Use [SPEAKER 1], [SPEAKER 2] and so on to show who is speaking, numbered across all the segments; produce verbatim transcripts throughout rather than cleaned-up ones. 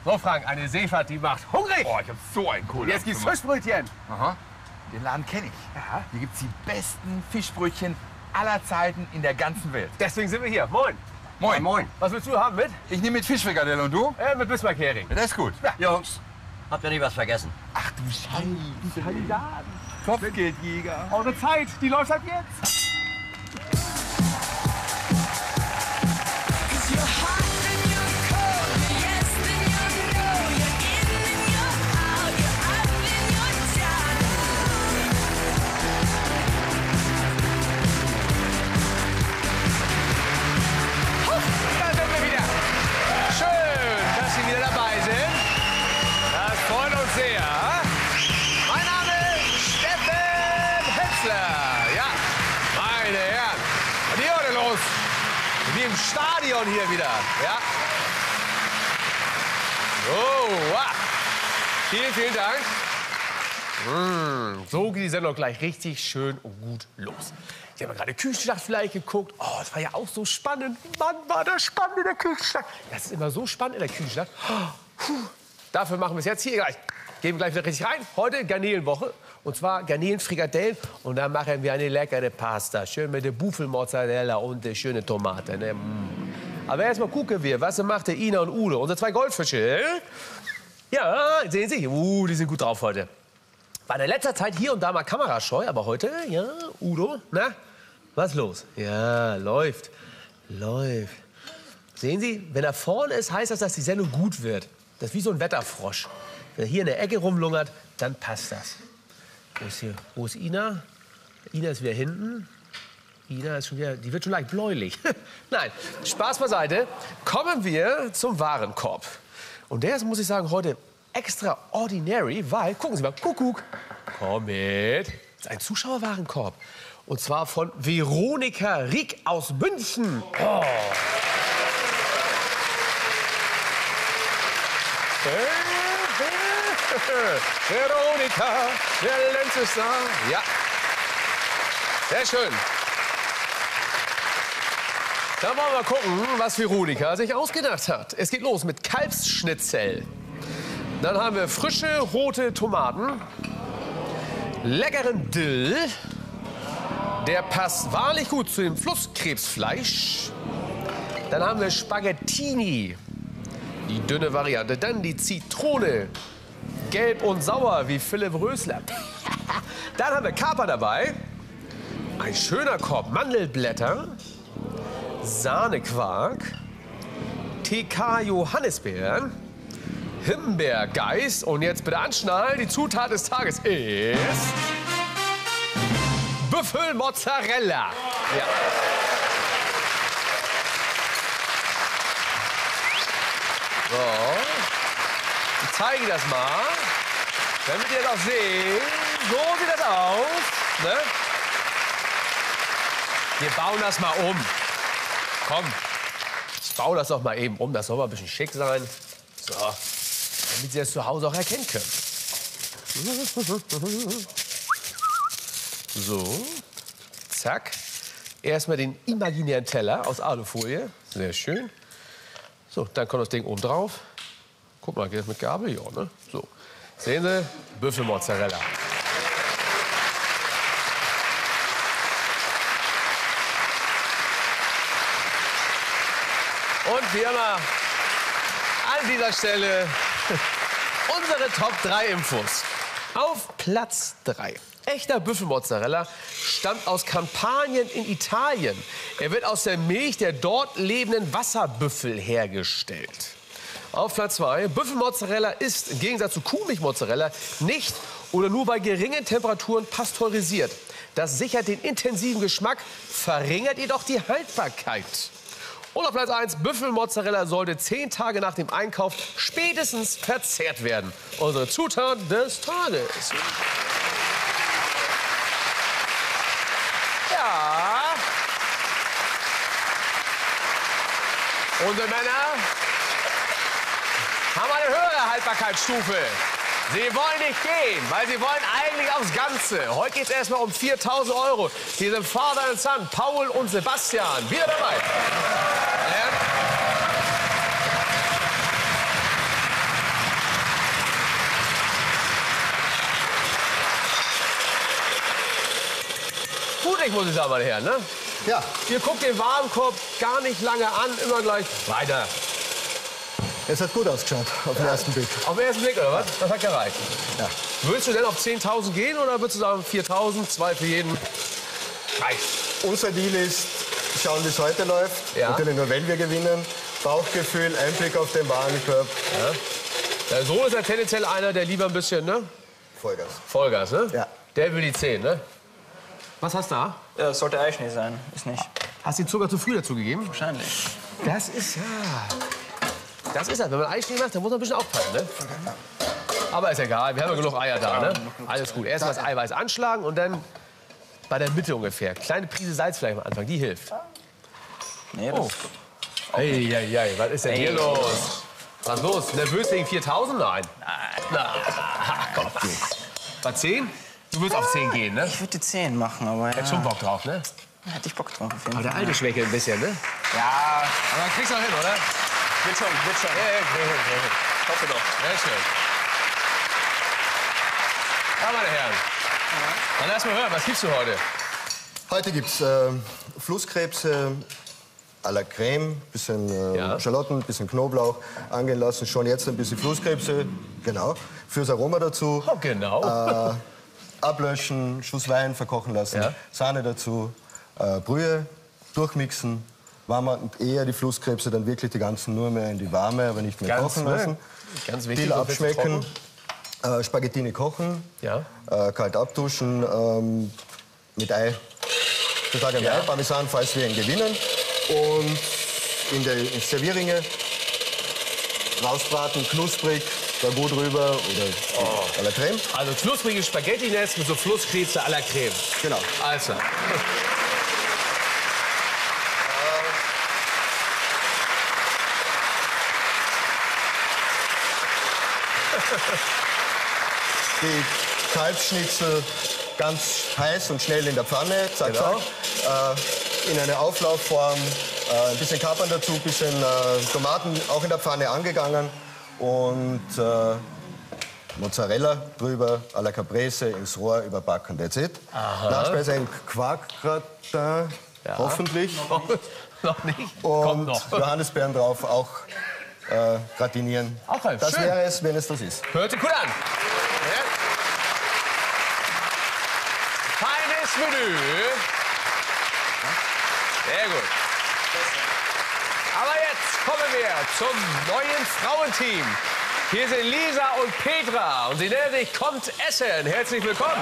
[SPEAKER 1] So, Frank, eine Seefahrt, die macht hungrig.
[SPEAKER 2] Oh, ich hab so einen coolen.
[SPEAKER 1] Jetzt gibt's Fischbrötchen.
[SPEAKER 2] Aha. Den Laden kenne ich.
[SPEAKER 1] Ja.
[SPEAKER 2] Hier gibt's die besten Fischbrötchen aller Zeiten in der ganzen Welt.
[SPEAKER 1] Deswegen sind wir hier. Moin.
[SPEAKER 2] Moin.
[SPEAKER 3] Moin.
[SPEAKER 1] Was willst du haben mit?
[SPEAKER 2] Ich nehme mit Fischfrikadelle und du?
[SPEAKER 1] Äh, mit Bismarck-Hering.
[SPEAKER 2] Ja, das ist gut.
[SPEAKER 3] Jungs, habt ihr nicht was vergessen?
[SPEAKER 2] Ach du Scheiße.
[SPEAKER 1] Kandidaten.
[SPEAKER 2] Kopfgeldjäger.
[SPEAKER 1] Eure Zeit, die läuft ab jetzt. Wie im Stadion hier wieder. Ja. Oh, wow. Vielen, vielen Dank. Mmh, so geht die Sendung gleich richtig schön und gut los. Ich habe gerade Küchenschlacht vielleicht geguckt. Oh, das war ja auch so spannend. Mann, war das spannend in der Küchenschlacht. Das ist immer so spannend in der Küchenschlacht. Oh, dafür machen wir es jetzt hier gleich. Gehen wir gleich wieder richtig rein. Heute Garnelenwoche. Und zwar Garnelenfrikadellen. Und dann machen wir eine leckere Pasta. Schön mit der Buffelmozzarella und der schöne Tomate. Ne? Aber erstmal gucken wir, was macht der Ina und Udo, unsere zwei Goldfische. Ja, sehen Sie, uh, die sind gut drauf heute. War in letzter Zeit hier und da mal kamerascheu, aber heute, ja, Udo, na, was los? Ja, läuft, läuft. Sehen Sie, wenn er vorne ist, heißt das, dass die Sendung gut wird. Das ist wie so ein Wetterfrosch. Wenn er hier in der Ecke rumlungert, dann passt das. Wo ist, hier, wo ist Ina? Ina ist wieder hinten. Ina ist schon wieder, die wird schon leicht bläulich. Nein, Spaß beiseite. Kommen wir zum Warenkorb. Und der ist, muss ich sagen, heute extraordinary, weil, gucken Sie mal, Kuckuck, komm mit. Das ist ein Zuschauerwarenkorb. Und zwar von Veronika Rieck aus München. Oh. Veronika, der Lenzestar. Ja, sehr schön. Dann wollen wir mal gucken, was Veronika sich ausgedacht hat. Es geht los mit Kalbsschnitzel. Dann haben wir frische rote Tomaten, leckeren Dill. Der passt wahrlich gut zu dem Flusskrebsfleisch. Dann haben wir Spaghettini, die dünne Variante. Dann die Zitrone, gelb und sauer wie Philipp Rösler. Dann haben wir Kaper dabei, ein schöner Korb Mandelblätter, Sahnequark, T K Johannisbeeren, Himbeergeist und jetzt bitte anschnallen, die Zutat des Tages ist Büffelmozzarella. Ja. So, ich zeige das mal, damit ihr das seht. So sieht das aus. Ne? Wir bauen das mal um. Komm, ich baue das doch mal eben um. Das soll mal ein bisschen schick sein. So, damit Sie das zu Hause auch erkennen können. So, zack. Erstmal den imaginären Teller aus Alufolie. Sehr schön. So, dann kommt das Ding oben drauf. Guck mal, geht das mit Gabel? Ja, ne? So, sehen Sie, Büffelmozzarella. Und wie immer an dieser Stelle unsere Top drei Infos. Auf Platz drei. Echter Büffelmozzarella stammt aus Kampanien in Italien. Er wird aus der Milch der dort lebenden Wasserbüffel hergestellt. Auf Platz zwei. Büffelmozzarella ist im Gegensatz zu Kuhmilchmozzarella nicht oder nur bei geringen Temperaturen pasteurisiert. Das sichert den intensiven Geschmack, verringert jedoch die Haltbarkeit. Und auf Platz eins, Büffelmozzarella sollte zehn Tage nach dem Einkauf spätestens verzehrt werden. Unsere Zutat des Tages. Ja. Unsere Männer haben eine höhere Haltbarkeitsstufe. Sie wollen nicht gehen, weil sie wollen eigentlich aufs Ganze. Heute geht es erstmal um viertausend Euro. Hier sind Father and Son, Paul und Sebastian. Wieder dabei. Ja. ordentlich, muss ich sagen, meine Herren. Ne?
[SPEAKER 4] Ja,
[SPEAKER 1] Ihr guckt den Warenkorb gar nicht lange an, immer gleich weiter.
[SPEAKER 4] es hat gut ausgeschaut auf den ersten Blick.
[SPEAKER 1] Auf den ersten Blick, oder was? Das hat gereicht.
[SPEAKER 4] Ja.
[SPEAKER 1] Würdest du denn auf zehntausend gehen oder würdest du sagen viertausend, zwei für jeden? Reicht.
[SPEAKER 4] Unser Deal ist, schauen, wie es heute läuft.
[SPEAKER 1] Ja.
[SPEAKER 4] Natürlich nur, wenn wir gewinnen. Bauchgefühl, Einblick auf den Warenkorb.
[SPEAKER 1] Der Sohn ist ja tendenziell einer, der lieber ein bisschen, ne?
[SPEAKER 4] Vollgas.
[SPEAKER 1] Vollgas, ne?
[SPEAKER 4] Ja.
[SPEAKER 1] Der will die zehn, ne? Was hast du da?
[SPEAKER 5] Ja, das sollte Eischnee sein. Ist nicht.
[SPEAKER 1] Hast du den Zucker zu früh dazu gegeben?
[SPEAKER 5] Wahrscheinlich.
[SPEAKER 1] Das ist ja. Das ist ja, wenn man Eischnee macht, dann muss man ein bisschen aufpassen, ne? Aber ist egal, wir haben ja genug Eier da, ne? Alles gut. Erst mal das Eiweiß anschlagen und dann bei der Mitte ungefähr. Kleine Prise Salz vielleicht am Anfang, die hilft.
[SPEAKER 5] Nee, das
[SPEAKER 1] Oh. Ei, ei, ei, was ist denn hier los? Was ist los? Nervös wegen viertausend? Nein. Nein. Ach, komm. Bei zehn? Du würdest auf zehn gehen, ne?
[SPEAKER 5] Ich würde die zehn machen, aber ja.
[SPEAKER 1] Hättest schon Bock drauf, ne?
[SPEAKER 5] Hätte ich Bock drauf. Auf jeden
[SPEAKER 1] Aber der
[SPEAKER 5] Fall.
[SPEAKER 1] alte schwächelt ein bisschen, ne?
[SPEAKER 5] Ja,
[SPEAKER 1] Aber kriegst du auch hin, oder?
[SPEAKER 5] wird schon, wird schon.
[SPEAKER 1] Ja, ja, krieg hin, krieg hin.
[SPEAKER 5] Ich hoffe doch.
[SPEAKER 1] Sehr schön. Ja, meine Herren. Dann lass mal hören, was gibst du heute?
[SPEAKER 4] Heute gibt es äh, Flusskrebse à la Creme, bisschen äh,
[SPEAKER 1] Ja.
[SPEAKER 4] Schalotten, bisschen Knoblauch angehen lassen. Schon jetzt ein bisschen Flusskrebse, genau, fürs Aroma dazu.
[SPEAKER 1] Oh, genau.
[SPEAKER 4] Äh, ablöschen, Schuss Wein verkochen lassen,
[SPEAKER 1] Ja.
[SPEAKER 4] Sahne dazu, äh, Brühe durchmixen. Warmer und eher die Flusskrebse dann wirklich die ganzen nur mehr in die Warme, aber nicht mehr
[SPEAKER 1] Ganz,
[SPEAKER 4] kochen
[SPEAKER 1] ne?
[SPEAKER 4] lassen.
[SPEAKER 1] Ganz wichtig.
[SPEAKER 4] Dill
[SPEAKER 1] sonst wird's
[SPEAKER 4] abschmecken,
[SPEAKER 1] trocken.
[SPEAKER 4] äh, Spaghettini kochen,
[SPEAKER 1] Ja.
[SPEAKER 4] äh, kalt abduschen, ähm, mit Ei, total ja. Ei, Parmesan, falls wir ihn gewinnen. Und in der in Servierringe rausbraten, knusprig, da gut rüber oder
[SPEAKER 1] Oh.
[SPEAKER 4] à la Creme.
[SPEAKER 1] Also knusprige Spaghetti-Nest mit so Flusskrebse à la Creme.
[SPEAKER 4] Genau.
[SPEAKER 1] Alles klar.
[SPEAKER 4] Die Kalbsschnitzel ganz heiß und schnell in der Pfanne, zack,
[SPEAKER 1] Genau.
[SPEAKER 4] zack. Äh, in eine Auflaufform, äh, ein bisschen Kapern dazu, ein bisschen äh, Tomaten auch in der Pfanne angegangen und äh, Mozzarella drüber, à la Caprese, ins Rohr überbacken, that's it. Nachspeise ein Quarkgratin, hoffentlich.
[SPEAKER 1] Noch nicht?
[SPEAKER 4] Und
[SPEAKER 1] Kommt noch.
[SPEAKER 4] Johannisbeeren drauf, auch äh, gratinieren.
[SPEAKER 1] Auch geil,
[SPEAKER 4] Das
[SPEAKER 1] schön.
[SPEAKER 4] wäre es, wenn es das ist.
[SPEAKER 1] Hört sich gut an. Ja. Feines Menü. Sehr gut. Aber jetzt kommen wir zum neuen Frauenteam. Hier sind Lisa und Petra und sie nennen sich Kommt Essen. Herzlich willkommen.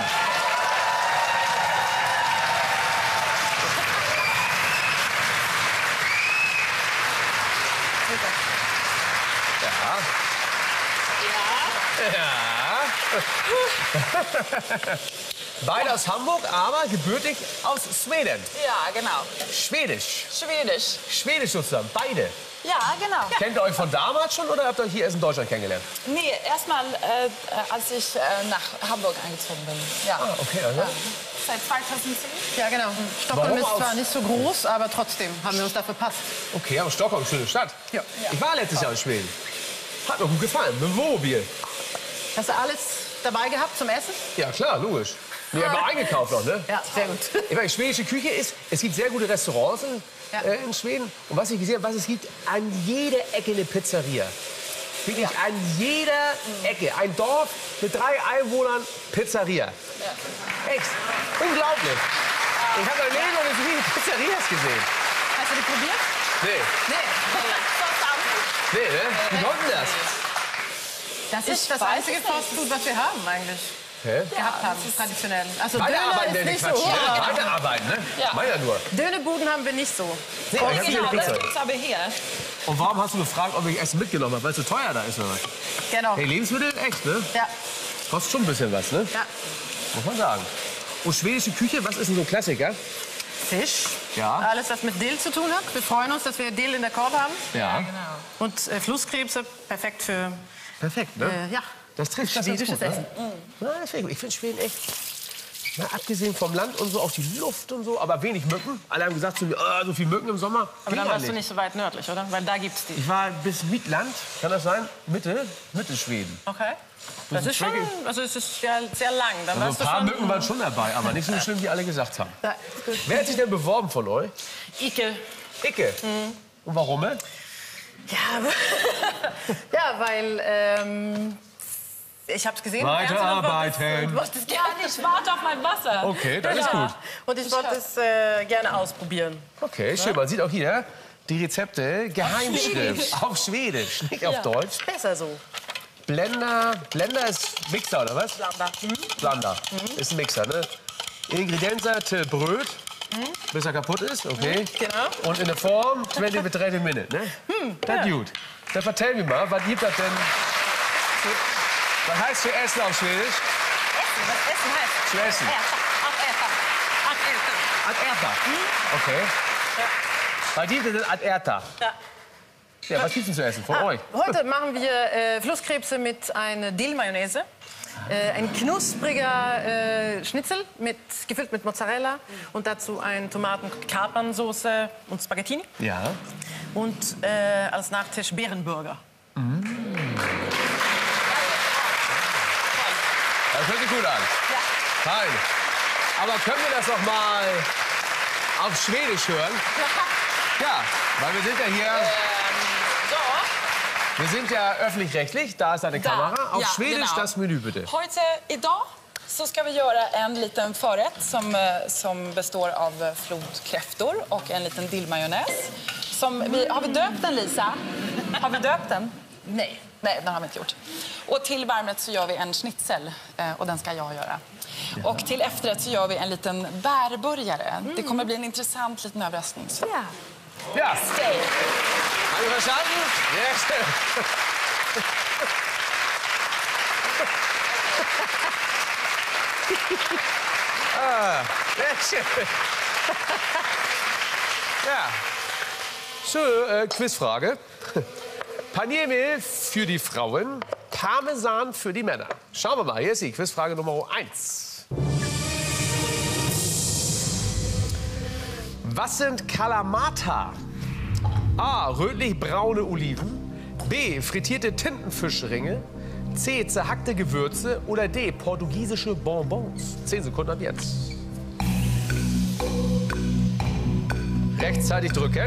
[SPEAKER 1] Ja. Ja. Beide aus Hamburg, aber gebürtig aus Schweden.
[SPEAKER 6] Ja, genau.
[SPEAKER 1] Schwedisch.
[SPEAKER 6] Schwedisch.
[SPEAKER 1] Schwedisch sozusagen, beide.
[SPEAKER 6] Ja, genau.
[SPEAKER 1] Kennt ihr euch von damals schon oder habt ihr euch hier erst in Deutschland kennengelernt?
[SPEAKER 6] Nee, erstmal, äh, als ich äh, nach Hamburg eingezogen bin. Ja.
[SPEAKER 1] Ah, okay, also.
[SPEAKER 6] Ja. Seit zweitausendzehn?
[SPEAKER 7] Ja, genau. Stockholm
[SPEAKER 1] Warum
[SPEAKER 7] ist
[SPEAKER 1] aus-
[SPEAKER 7] zwar nicht so groß, aber trotzdem haben wir uns da verpasst.
[SPEAKER 1] Okay, aber Stockholm, schöne Stadt.
[SPEAKER 7] Ja.
[SPEAKER 1] Ich war letztes Jahr in Schweden. Hat mir gut gefallen. Mit Wohnmobil.
[SPEAKER 7] Hast du alles dabei gehabt zum Essen?
[SPEAKER 1] Ja, klar, logisch. Nee, aber eingekauft noch, ne?
[SPEAKER 7] Ja, sehr gut.
[SPEAKER 1] Ich meine, schwedische Küche ist, es gibt sehr gute Restaurants in,
[SPEAKER 7] Ja.
[SPEAKER 1] äh, in Schweden. Und was ich gesehen habe, was es gibt, an jeder Ecke eine Pizzeria. Wirklich an jeder Ecke. Ein Dorf mit drei Einwohnern, Pizzeria. Echt, unglaublich. Ich habe noch nie so viele Pizzerias gesehen.
[SPEAKER 7] Hast du die probiert?
[SPEAKER 1] Nee,
[SPEAKER 7] Nee.
[SPEAKER 1] nee, ne? Wie kommt denn das?
[SPEAKER 7] Das ist
[SPEAKER 6] Ich
[SPEAKER 7] das
[SPEAKER 6] weiß
[SPEAKER 7] einzige
[SPEAKER 6] es nicht.
[SPEAKER 7] Fastfood, was wir haben eigentlich.
[SPEAKER 1] Hä?
[SPEAKER 7] Gehabt haben, traditionell. Also Döner
[SPEAKER 1] Weiterarbeiten,
[SPEAKER 7] ist
[SPEAKER 1] der
[SPEAKER 7] nicht so.
[SPEAKER 1] Quatsch. Ne?
[SPEAKER 7] hoch.
[SPEAKER 1] Weiterarbeiten, ne?
[SPEAKER 6] Ja.
[SPEAKER 1] Meiner nur.
[SPEAKER 7] Dönerbuden haben wir nicht so.
[SPEAKER 1] Nee, ich hab hier
[SPEAKER 6] Genau,
[SPEAKER 1] eine
[SPEAKER 6] das
[SPEAKER 1] Pizza.
[SPEAKER 6] gibt's aber hier.
[SPEAKER 1] Und warum hast du gefragt, ob ich Essen mitgenommen habe? Weil es so teuer da ist oder was?
[SPEAKER 7] Genau.
[SPEAKER 1] Hey, Lebensmittel, echt, ne?
[SPEAKER 7] Ja.
[SPEAKER 1] Kostet schon ein bisschen was, ne?
[SPEAKER 7] Ja.
[SPEAKER 1] Muss man sagen. Und schwedische Küche, was ist denn so ein Klassiker?
[SPEAKER 7] Fisch.
[SPEAKER 1] Ja.
[SPEAKER 7] Alles, was mit Dill zu tun hat. Wir freuen uns, dass wir Dill in der Korb haben.
[SPEAKER 1] Ja.
[SPEAKER 7] Und äh, Flusskrebse, perfekt für
[SPEAKER 1] Perfekt, ne?
[SPEAKER 7] äh, ja,
[SPEAKER 1] Das trifft das ganz
[SPEAKER 7] schwedisches
[SPEAKER 1] gut,
[SPEAKER 7] Essen.
[SPEAKER 1] ne? Ja, deswegen, ich finde Schweden echt Na, abgesehen vom Land und so, auch die Luft und so, aber wenig Mücken. Alle haben gesagt zu mir, oh, so viel Mücken im Sommer.
[SPEAKER 7] Aber dann
[SPEAKER 1] Ging
[SPEAKER 7] warst
[SPEAKER 1] ja
[SPEAKER 7] du nicht so weit nördlich, oder? Weil da gibt's die.
[SPEAKER 1] Ich war bis Mittland, kann das sein? Mitte? Mitte Schweden.
[SPEAKER 7] Okay. Das ist schon, also es ist ja sehr lang. Dann
[SPEAKER 1] Also ein
[SPEAKER 7] warst du
[SPEAKER 1] paar
[SPEAKER 7] schon,
[SPEAKER 1] Mücken waren schon dabei, aber nicht so schlimm, wie alle gesagt haben.
[SPEAKER 7] Ja, gut.
[SPEAKER 1] Wer hat sich denn beworben von euch?
[SPEAKER 7] Ike.
[SPEAKER 1] Icke. Und warum?
[SPEAKER 7] Ja, ja, weil ähm, ich habe es gesehen. im Fernsehen und wollte es-
[SPEAKER 1] Weiterarbeiten.
[SPEAKER 7] wollte es
[SPEAKER 6] Ja,
[SPEAKER 7] gerne.
[SPEAKER 6] ich warte auf mein Wasser.
[SPEAKER 1] Okay, das ist
[SPEAKER 7] Ja.
[SPEAKER 1] gut.
[SPEAKER 7] Und ich wollte es äh, gerne ausprobieren.
[SPEAKER 1] Okay, schön. Man sieht auch hier die Rezepte, Geheimschrift auf Schwedisch, nicht auf Deutsch.
[SPEAKER 7] Besser so.
[SPEAKER 1] Blender, Blender ist Mixer, oder was?
[SPEAKER 7] Blanda.
[SPEAKER 1] Blender. Ist ein Mixer, ne? Ingredienzen till Bröt, bis er kaputt ist, okay.
[SPEAKER 7] Genau.
[SPEAKER 1] Und in der Form zwanzig bis dreißig Minuten, ne? Das ist gut. Dann vertell mir mal, was gibt das denn? Was heißt zu essen auf Schwedisch?
[SPEAKER 7] Essen, was Essen heißt.
[SPEAKER 1] Zu essen.
[SPEAKER 7] Ach, Essen. Ach, Essen.
[SPEAKER 1] Ad erta. Okay. Was gibt es denn ad erta?
[SPEAKER 7] Ja.
[SPEAKER 1] Ja, was gibt's denn zu essen von euch?
[SPEAKER 7] Heute machen wir äh, Flusskrebse mit einer Dill-Mayonnaise. Äh, ein knuspriger äh, Schnitzel mit, gefüllt mit Mozzarella und dazu ein Tomaten-Kapernsoße und Spaghettini.
[SPEAKER 1] Ja.
[SPEAKER 7] Und äh, als Nachtisch Bärenburger.
[SPEAKER 1] Das hört sich gut an. Fein. Aber können wir das doch mal auf Schwedisch hören? Ja, weil wir sind ja hier... Wir sind ja öffentlich-rechtlich, da ist eine
[SPEAKER 6] Da,
[SPEAKER 1] Kamera. Auf
[SPEAKER 6] ja,
[SPEAKER 1] Schwedisch
[SPEAKER 6] genau.
[SPEAKER 1] das Menü bitte.
[SPEAKER 6] Heute, idag, så ska vi göra en liten förrätt som, eh, som består av eh, flodkräftor och en liten dillmajonnäs. Som vi, har vi döpt den, Lisa? Har vi döpt den? Nej. Nej, den har vi inte gjort. Och till varmrätt så gör vi en schnitzel eh, och den ska jag göra. Och till efterrätt så gör vi en liten bärburgare. Det kommer bli en intressant liten överraskning. Så
[SPEAKER 7] Ja.
[SPEAKER 1] Ja,
[SPEAKER 6] stay.
[SPEAKER 1] haben wir verstanden? Ja, schön. ah, sehr schön. Ja. So, äh, Quizfrage. Paniermehl für die Frauen, Parmesan für die Männer. Schauen wir mal, hier ist die Quizfrage Nummer eins. Was sind Kalamata? A. Rötlich-braune Oliven. B. Frittierte Tintenfischringe. C. Zerhackte Gewürze. Oder D. Portugiesische Bonbons. Zehn Sekunden ab jetzt. Rechtzeitig drücken.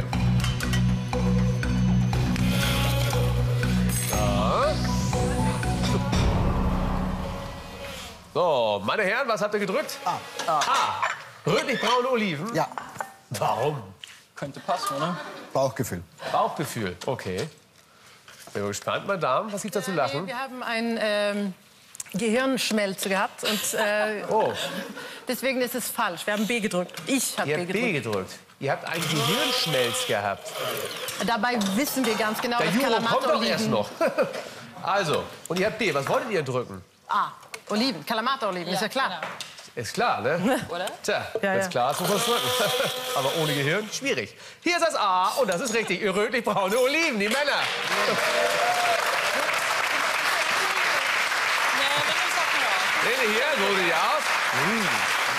[SPEAKER 1] Ja. So, meine Herren, was habt ihr gedrückt? A. A. Rötlich-braune Oliven.
[SPEAKER 5] Ja,
[SPEAKER 1] Warum?
[SPEAKER 5] könnte passen, oder?
[SPEAKER 4] Bauchgefühl.
[SPEAKER 1] Bauchgefühl, okay. Bin mal gespannt, Madame. Was gibt's da zu lachen?
[SPEAKER 7] Wir haben ein ähm, Gehirnschmelze gehabt und äh,
[SPEAKER 1] Oh,
[SPEAKER 7] deswegen ist es falsch. Wir haben B gedrückt. Ich habe
[SPEAKER 1] ihr
[SPEAKER 7] B
[SPEAKER 1] habt
[SPEAKER 7] gedrückt.
[SPEAKER 1] B gedrückt. Ihr habt einen Gehirnschmelz gehabt.
[SPEAKER 7] Dabei wissen wir ganz genau,
[SPEAKER 1] Der
[SPEAKER 7] dass
[SPEAKER 1] Juro kommt doch erst
[SPEAKER 7] Kalamata-Oliven...
[SPEAKER 1] noch. Also, und ihr habt B. Was wolltet ihr drücken?
[SPEAKER 7] Ah, Oliven, Kalamata-Oliven, ist ja klar.
[SPEAKER 6] genau.
[SPEAKER 1] Ist klar, ne?
[SPEAKER 6] Oder?
[SPEAKER 1] Tja,
[SPEAKER 7] Ja,
[SPEAKER 1] wenn's
[SPEAKER 7] ja.
[SPEAKER 1] klar ist, muss man's drücken. Aber ohne Gehirn, schwierig. Hier ist das A und das ist richtig. Ihr rötlich-braune Oliven, die Männer.
[SPEAKER 6] Nej, men nu slappnar jag av.
[SPEAKER 1] Seht ihr hier, so sieht die aus. Mm.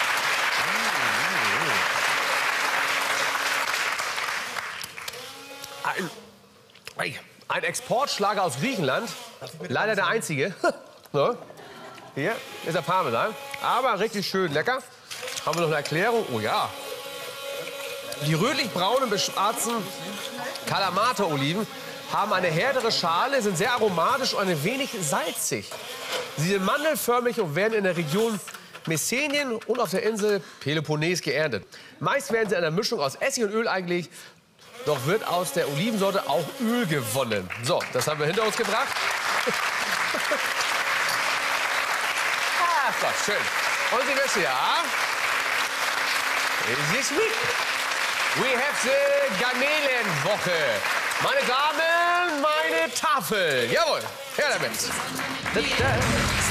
[SPEAKER 1] Ein, ei, ein Exportschlager aus Griechenland. Leider der einzige. So. Hier ist der Parmesan. Aber richtig schön lecker. Haben wir noch eine Erklärung? Oh ja. Die rötlich-braunen bis schwarzen Kalamata-Oliven haben eine härtere Schale, sind sehr aromatisch und ein wenig salzig. Sie sind mandelförmig und werden in der Region Messenien und auf der Insel Peloponnes geerntet. Meist werden sie in einer Mischung aus Essig und Öl eingelegt, doch wird aus der Olivensorte auch Öl gewonnen. So, das haben wir hinter uns gebracht. Ah, Gott, schön. Und Sie wissen ja, this week we have the Garnelenwoche. Meine Damen, meine Tafel. Jawohl, her damit. Da, da.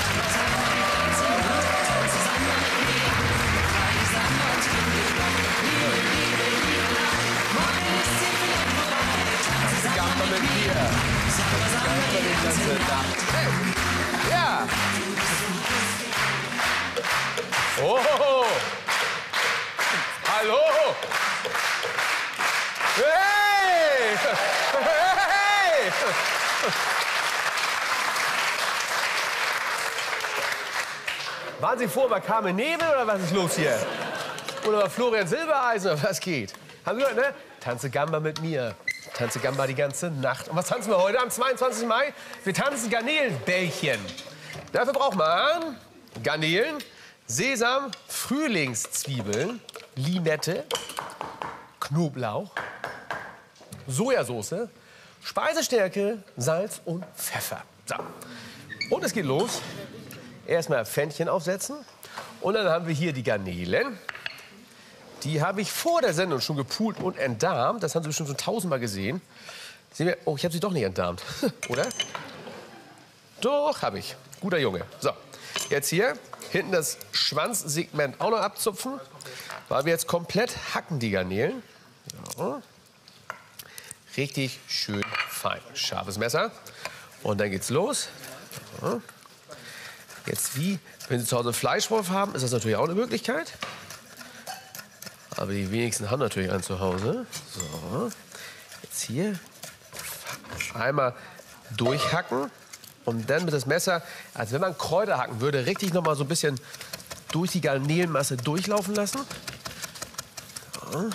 [SPEAKER 1] Gammel mit Bier. Gammel die ganze Nacht. Hey. Ja. Oh, Waren Sie vor bei Carmen Nebel oder was ist los hier? Oder bei Florian Silbereisen oder was geht? Haben Sie gehört, ne? Tanze Gamba mit mir. Tanze Gamba die ganze Nacht. Und was tanzen wir heute am zweiundzwanzigsten Mai? Wir tanzen Garnelenbällchen. Dafür braucht man Garnelen, Sesam, Frühlingszwiebeln, Limette, Knoblauch, Sojasauce, Speisestärke, Salz und Pfeffer. So. Und es geht los. Erstmal Pfännchen aufsetzen. Und dann haben wir hier die Garnelen. Die habe ich vor der Sendung schon gepult und entdarmt. Das haben Sie bestimmt schon tausendmal gesehen. Sehen wir, oh, ich habe sie doch nicht entdarmt. Oder? Doch, habe ich. Guter Junge. So, jetzt hier hinten das Schwanzsegment auch noch abzupfen. Weil wir jetzt komplett hacken die Garnelen. Ja. Richtig schön fein. Scharfes Messer. Und dann geht's los. Ja. Jetzt wie, wenn Sie zu Hause Fleischwolf haben, ist das natürlich auch eine Möglichkeit. Aber die wenigsten haben natürlich einen zu Hause. So. Jetzt hier einmal durchhacken und dann mit das Messer, als wenn man Kräuter hacken würde, richtig noch mal so ein bisschen durch die Garnelenmasse durchlaufen lassen. So.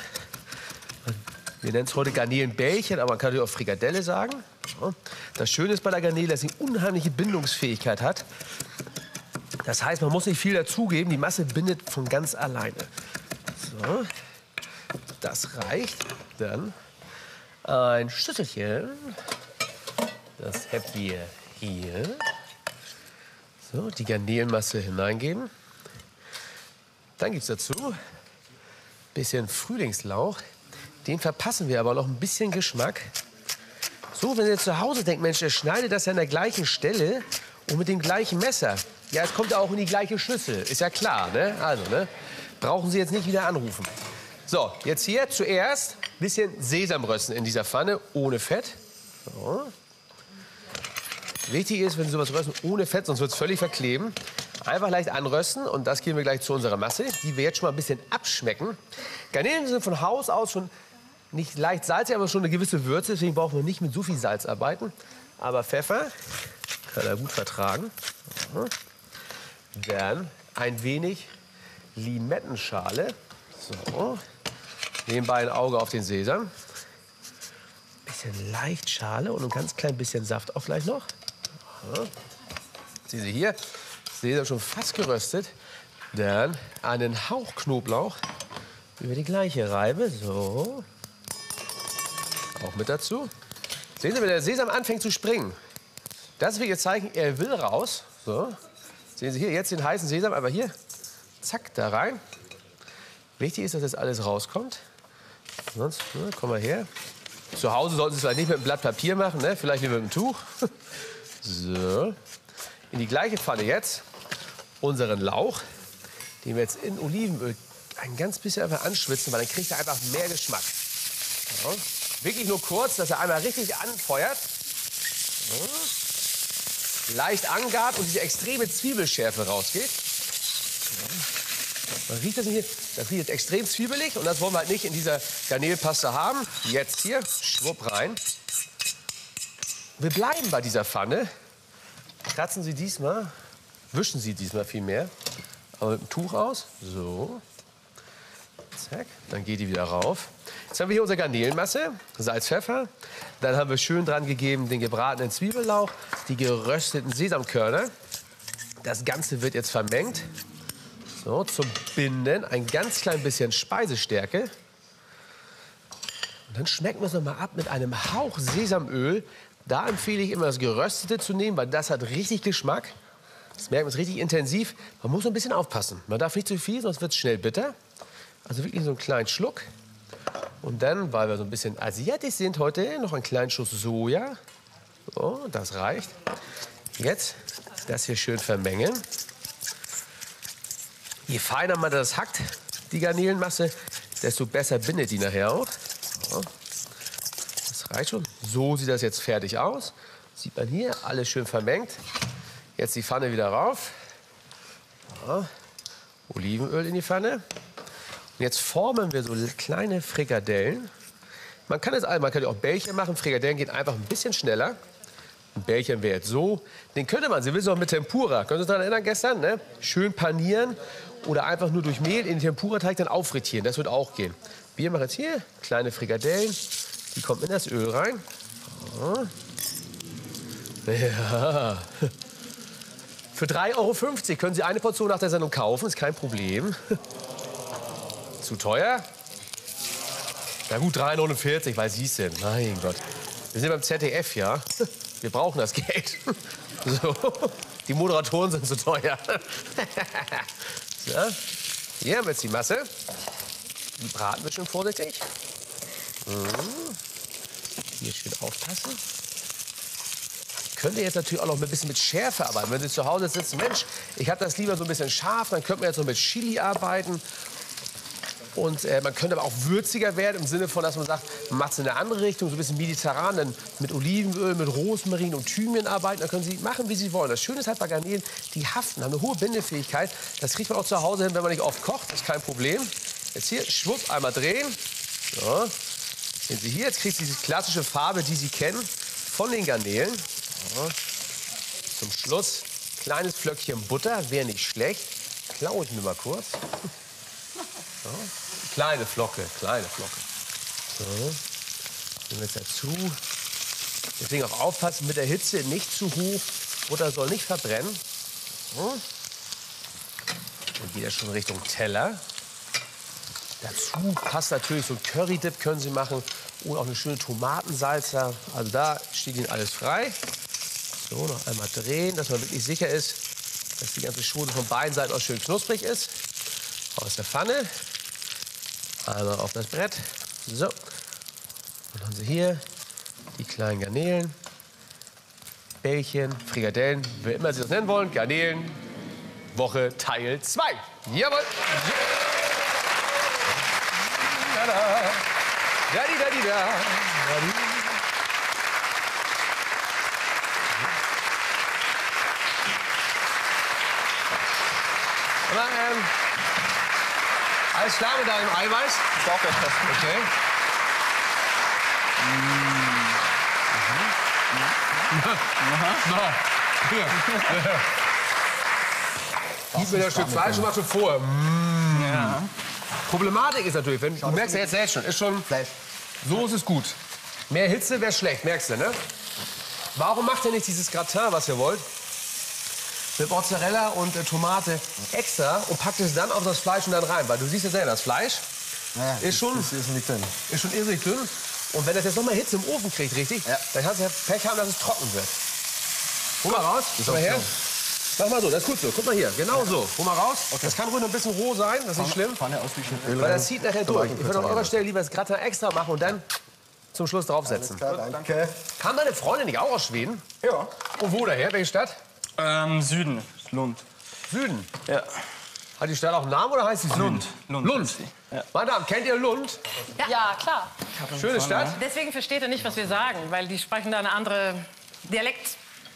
[SPEAKER 1] Wir nennen es heute Garnelenbällchen, aber man kann natürlich auch Frikadelle sagen. So. Das Schöne ist bei der Garnele, dass sie unheimliche Bindungsfähigkeit hat. Das heißt, man muss nicht viel dazugeben, die Masse bindet von ganz alleine. So. Das reicht. Dann ein Schüsselchen. Das haben wir hier. So, die Garnelenmasse hineingeben. Dann gibt es dazu ein bisschen Frühlingslauch. Den verpassen wir aber noch ein bisschen Geschmack. So, wenn ihr zu Hause denkt, Mensch, der schneidet das ja an der gleichen Stelle und mit dem gleichen Messer. Ja, es kommt ja auch in die gleiche Schüssel. Ist ja klar, ne? Also, ne? Brauchen Sie jetzt nicht wieder anrufen. So, jetzt hier zuerst ein bisschen Sesam rösten in dieser Pfanne, ohne Fett. So. Wichtig ist, wenn Sie sowas rösten, ohne Fett, sonst wird es völlig verkleben. Einfach leicht anrösten und das geben wir gleich zu unserer Masse, die wir jetzt schon mal ein bisschen abschmecken. Garnelen sind von Haus aus schon nicht leicht salzig, aber schon eine gewisse Würze. Deswegen brauchen wir nicht mit so viel Salz arbeiten. Aber Pfeffer kann er gut vertragen. So. Dann ein wenig Limettenschale. So. Nebenbei ein Auge auf den Sesam. Bisschen leicht Schale und ein ganz klein bisschen Saft auch gleich noch. So. Sehen Sie hier, Sesam schon fast geröstet. Dann einen Hauch Knoblauch über die gleiche Reibe. So. Auch mit dazu. Sehen Sie, wenn der Sesam anfängt zu springen, das will jetzt zeigen, er will raus. So. Sehen Sie hier jetzt den heißen Sesam, aber hier, zack, da rein. Wichtig ist, dass das alles rauskommt. Sonst, ne, komm mal her. Zu Hause sollten Sie es vielleicht nicht mit einem Blatt Papier machen, ne? Vielleicht mit einem Tuch. So. In die gleiche Pfanne jetzt unseren Lauch, den wir jetzt in Olivenöl ein ganz bisschen einfach anschwitzen, weil dann kriegt er einfach mehr Geschmack. So. Wirklich nur kurz, dass er einmal richtig anfeuert. So. Leicht angart und diese extreme Zwiebelschärfe rausgeht. Man riecht das hier, das riecht jetzt extrem zwiebelig und das wollen wir halt nicht in dieser Garnelenpaste haben. Jetzt hier, schwupp rein. Wir bleiben bei dieser Pfanne. Kratzen Sie diesmal, wischen Sie diesmal viel mehr, aber mit dem Tuch aus. So. Zack, dann geht die wieder rauf. Jetzt haben wir hier unsere Garnelenmasse, Salz, Pfeffer. Dann haben wir schön dran gegeben den gebratenen Zwiebellauch, die gerösteten Sesamkörner. Das Ganze wird jetzt vermengt. So, zum Binden ein ganz klein bisschen Speisestärke. Und dann schmecken wir es noch mal ab mit einem Hauch Sesamöl. Da empfehle ich immer das Geröstete zu nehmen, weil das hat richtig Geschmack. Das merkt man richtig intensiv. Man muss ein bisschen aufpassen. Man darf nicht zu viel, sonst wird es schnell bitter. Also wirklich so einen kleinen Schluck. Und dann, weil wir so ein bisschen asiatisch sind heute, noch einen kleinen Schuss Soja. So, das reicht. Jetzt das hier schön vermengen. Je feiner man das hackt, die Garnelenmasse, desto besser bindet die nachher auch. So. Das reicht schon. So sieht das jetzt fertig aus. Sieht man hier, alles schön vermengt. Jetzt die Pfanne wieder rauf. So. Olivenöl in die Pfanne. Und jetzt formen wir so kleine Frikadellen. Man kann es man kann auch Bällchen machen. Frikadellen geht einfach ein bisschen schneller. Ein Bällchen wäre jetzt so. Den könnte man, Sie wissen auch mit Tempura. Können Sie sich daran erinnern gestern? Ne? Schön panieren oder einfach nur durch Mehl in den Tempura-Teig dann auffrittieren. Das wird auch gehen. Wir machen jetzt hier kleine Frikadellen. Die kommen in das Öl rein. Ja. Für drei Euro fünfzig können Sie eine Portion nach der Sendung kaufen. Ist kein Problem. Zu teuer? Na gut, drei neunundvierzig, weil Sie es sind. Mein Gott. Wir sind beim Z D F, ja? Wir brauchen das Geld. So. Die Moderatoren sind zu teuer. So. Hier haben wir jetzt die Masse. Die braten wir schön vorsichtig. Hier schön aufpassen. Ich könnte jetzt natürlich auch noch ein bisschen mit Schärfe arbeiten. Wenn Sie zu Hause sitzen, Mensch, ich habe das lieber so ein bisschen scharf, dann könnte man jetzt noch mit Chili arbeiten. Und äh, man könnte aber auch würziger werden, im Sinne von, dass man sagt, man macht es in eine andere Richtung, so ein bisschen mediterran, dann mit Olivenöl, mit Rosmarin und Thymian arbeiten. Dann können Sie machen, wie Sie wollen. Das Schöne ist halt bei Garnelen, die haften, haben eine hohe Bindefähigkeit. Das kriegt man auch zu Hause hin, wenn man nicht oft kocht, das ist kein Problem. Jetzt hier, schwupp, einmal drehen. So. Sehen Sie hier, jetzt kriegt Sie diese klassische Farbe, die Sie kennen, von den Garnelen. So. Zum Schluss, kleines Flöckchen Butter, wäre nicht schlecht. Klaue ich mir mal kurz. So. Kleine Flocke, kleine Flocke. So. Nehmen wir jetzt dazu. Deswegen auch aufpassen mit der Hitze, nicht zu hoch. Butter soll nicht verbrennen. So. Dann geht er schon Richtung Teller. Dazu passt natürlich so ein Curry-Dip, können Sie machen. Oder auch eine schöne Tomatensalsa. Also da steht Ihnen alles frei. So, noch einmal drehen, dass man wirklich sicher ist, dass die ganze Schote von beiden Seiten auch schön knusprig ist. Aus der Pfanne. Einmal auf das Brett. So. Und dann haben Sie hier die kleinen Garnelen, Bällchen, Frikadellen, wie immer Sie das nennen wollen. Garnelen, Woche Teil zwei. Jawohl. Da-da. Da-di-da-di-da. Da-di. Aber, ähm, alles klar mit deinem Eiweiß?
[SPEAKER 5] Ich brauche das.
[SPEAKER 1] Okay. Gib mir das Stück Fleisch und mach schon vor. Mm.
[SPEAKER 5] Ja.
[SPEAKER 1] Problematik ist natürlich, wenn, du merkst ja jetzt selbst schon, ist schon,
[SPEAKER 4] Fleisch.
[SPEAKER 1] so ist es gut. Mehr Hitze wäre schlecht, merkst du, ne? Warum macht ihr nicht dieses Gratin, was ihr wollt? Mit Mozzarella und äh, Tomate extra und packt es dann auf das Fleisch und dann rein. Weil du siehst ja selber, das Fleisch
[SPEAKER 4] Ja,
[SPEAKER 1] ist, schon,
[SPEAKER 4] Das ist nicht drin.
[SPEAKER 1] ist schon irrsinnig dünn. Und wenn das jetzt noch mal Hitze im Ofen kriegt, richtig,
[SPEAKER 4] Ja.
[SPEAKER 1] dann kannst du ja Pech haben, dass es trocken wird. Hol mal raus, komm mal her. Mach mal so, das ist gut so. Guck mal hier, genau so. Hol mal raus. Das kann ruhig noch ein bisschen roh sein, das ist nicht schlimm.
[SPEAKER 4] Pfanne auswischen, Öl
[SPEAKER 1] Weil
[SPEAKER 4] rein.
[SPEAKER 1] das zieht nachher durch. Ich würde an eurer Stelle lieber das Gratin extra machen und dann zum Schluss draufsetzen.
[SPEAKER 4] Klar, danke.
[SPEAKER 1] Kam deine Freundin nicht auch aus Schweden?
[SPEAKER 5] Ja.
[SPEAKER 1] Und wo daher? Welche Stadt?
[SPEAKER 5] Ähm, Süden. Lund.
[SPEAKER 1] Süden.
[SPEAKER 5] Ja.
[SPEAKER 1] Hat die Stadt auch einen Namen oder heißt sie Süden?
[SPEAKER 5] Lund. Lund
[SPEAKER 1] Lund.
[SPEAKER 5] heißt sie. Ja.
[SPEAKER 1] Meine Damen, kennt ihr Lund?
[SPEAKER 6] Ja, klar.
[SPEAKER 1] Schöne Stadt.
[SPEAKER 7] Deswegen versteht er nicht, was wir sagen, weil die sprechen da eine andere Dialekt.